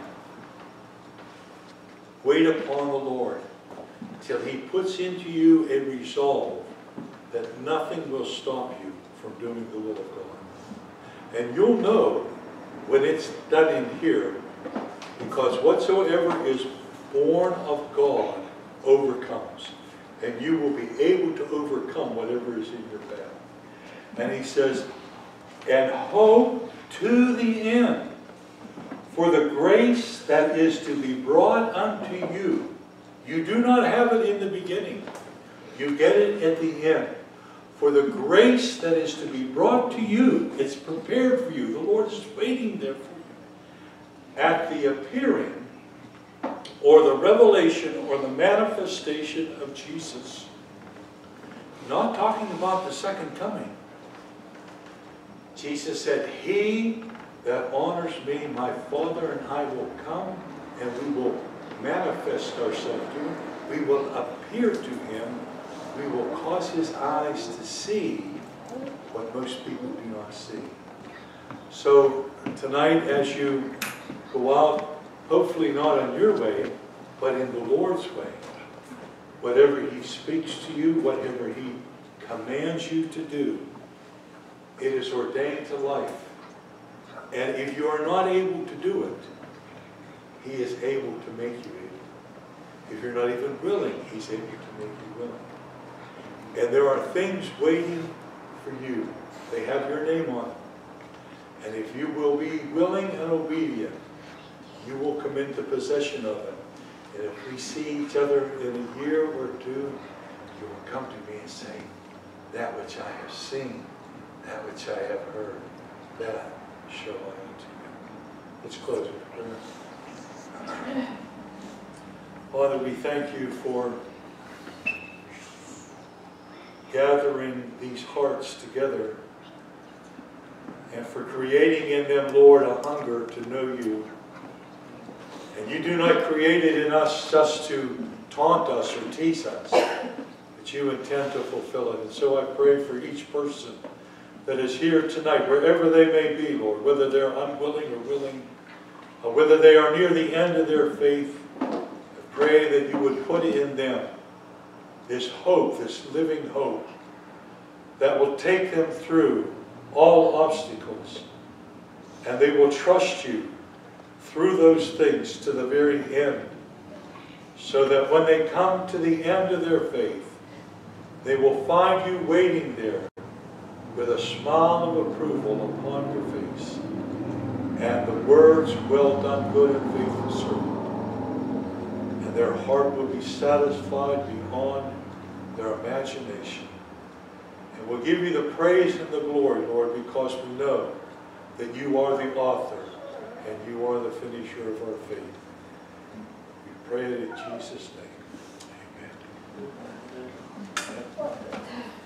Wait upon the Lord till he puts into you a resolve that nothing will stop you from doing the will of God. And you'll know when it's done in here, because whatsoever is born of God overcomes. And you will be able to overcome whatever is in your path. And he says, and hope to the end for the grace that is to be brought unto you. You do not have it in the beginning. You get it at the end. For the grace that is to be brought to you, it's prepared for you. The Lord is waiting there for you. At the appearing, or the revelation, or the manifestation of Jesus. Not talking about the second coming. Jesus said, he that honors me, my Father and I will come, and we will manifest ourselves to him. We will appear to him. We will cause his eyes to see what most people do not see. So tonight, as you go out, hopefully not on your way, but in the Lord's way, whatever he speaks to you, whatever he commands you to do, it is ordained to life. And if you are not able to do it, he is able to make you able. If you're not even willing, he's able to make you willing. And there are things waiting for you. They have your name on them. And if you will be willing and obedient, you will come into possession of it. And if we see each other in a year or two, you will come to me and say, that which I have seen, that which I have heard, that shall I unto you. Let's close with prayer. Father, we thank you for gathering these hearts together and for creating in them, Lord, a hunger to know you. And you do not create it in us just to taunt us or tease us, but you intend to fulfill it. And so I pray for each person that is here tonight, wherever they may be, Lord, whether they're unwilling or willing, or whether they are near the end of their faith, I pray that you would put in them this hope, this living hope, that will take them through all obstacles, and they will trust you through those things to the very end, so that when they come to the end of their faith, they will find you waiting there with a smile of approval upon your face, and the words, well done, good and faithful servant. And their heart will be satisfied beyond their imagination. And we'll give you the praise and the glory, Lord, because we know that you are the author and you are the finisher of our faith. We pray it in Jesus' name. Amen.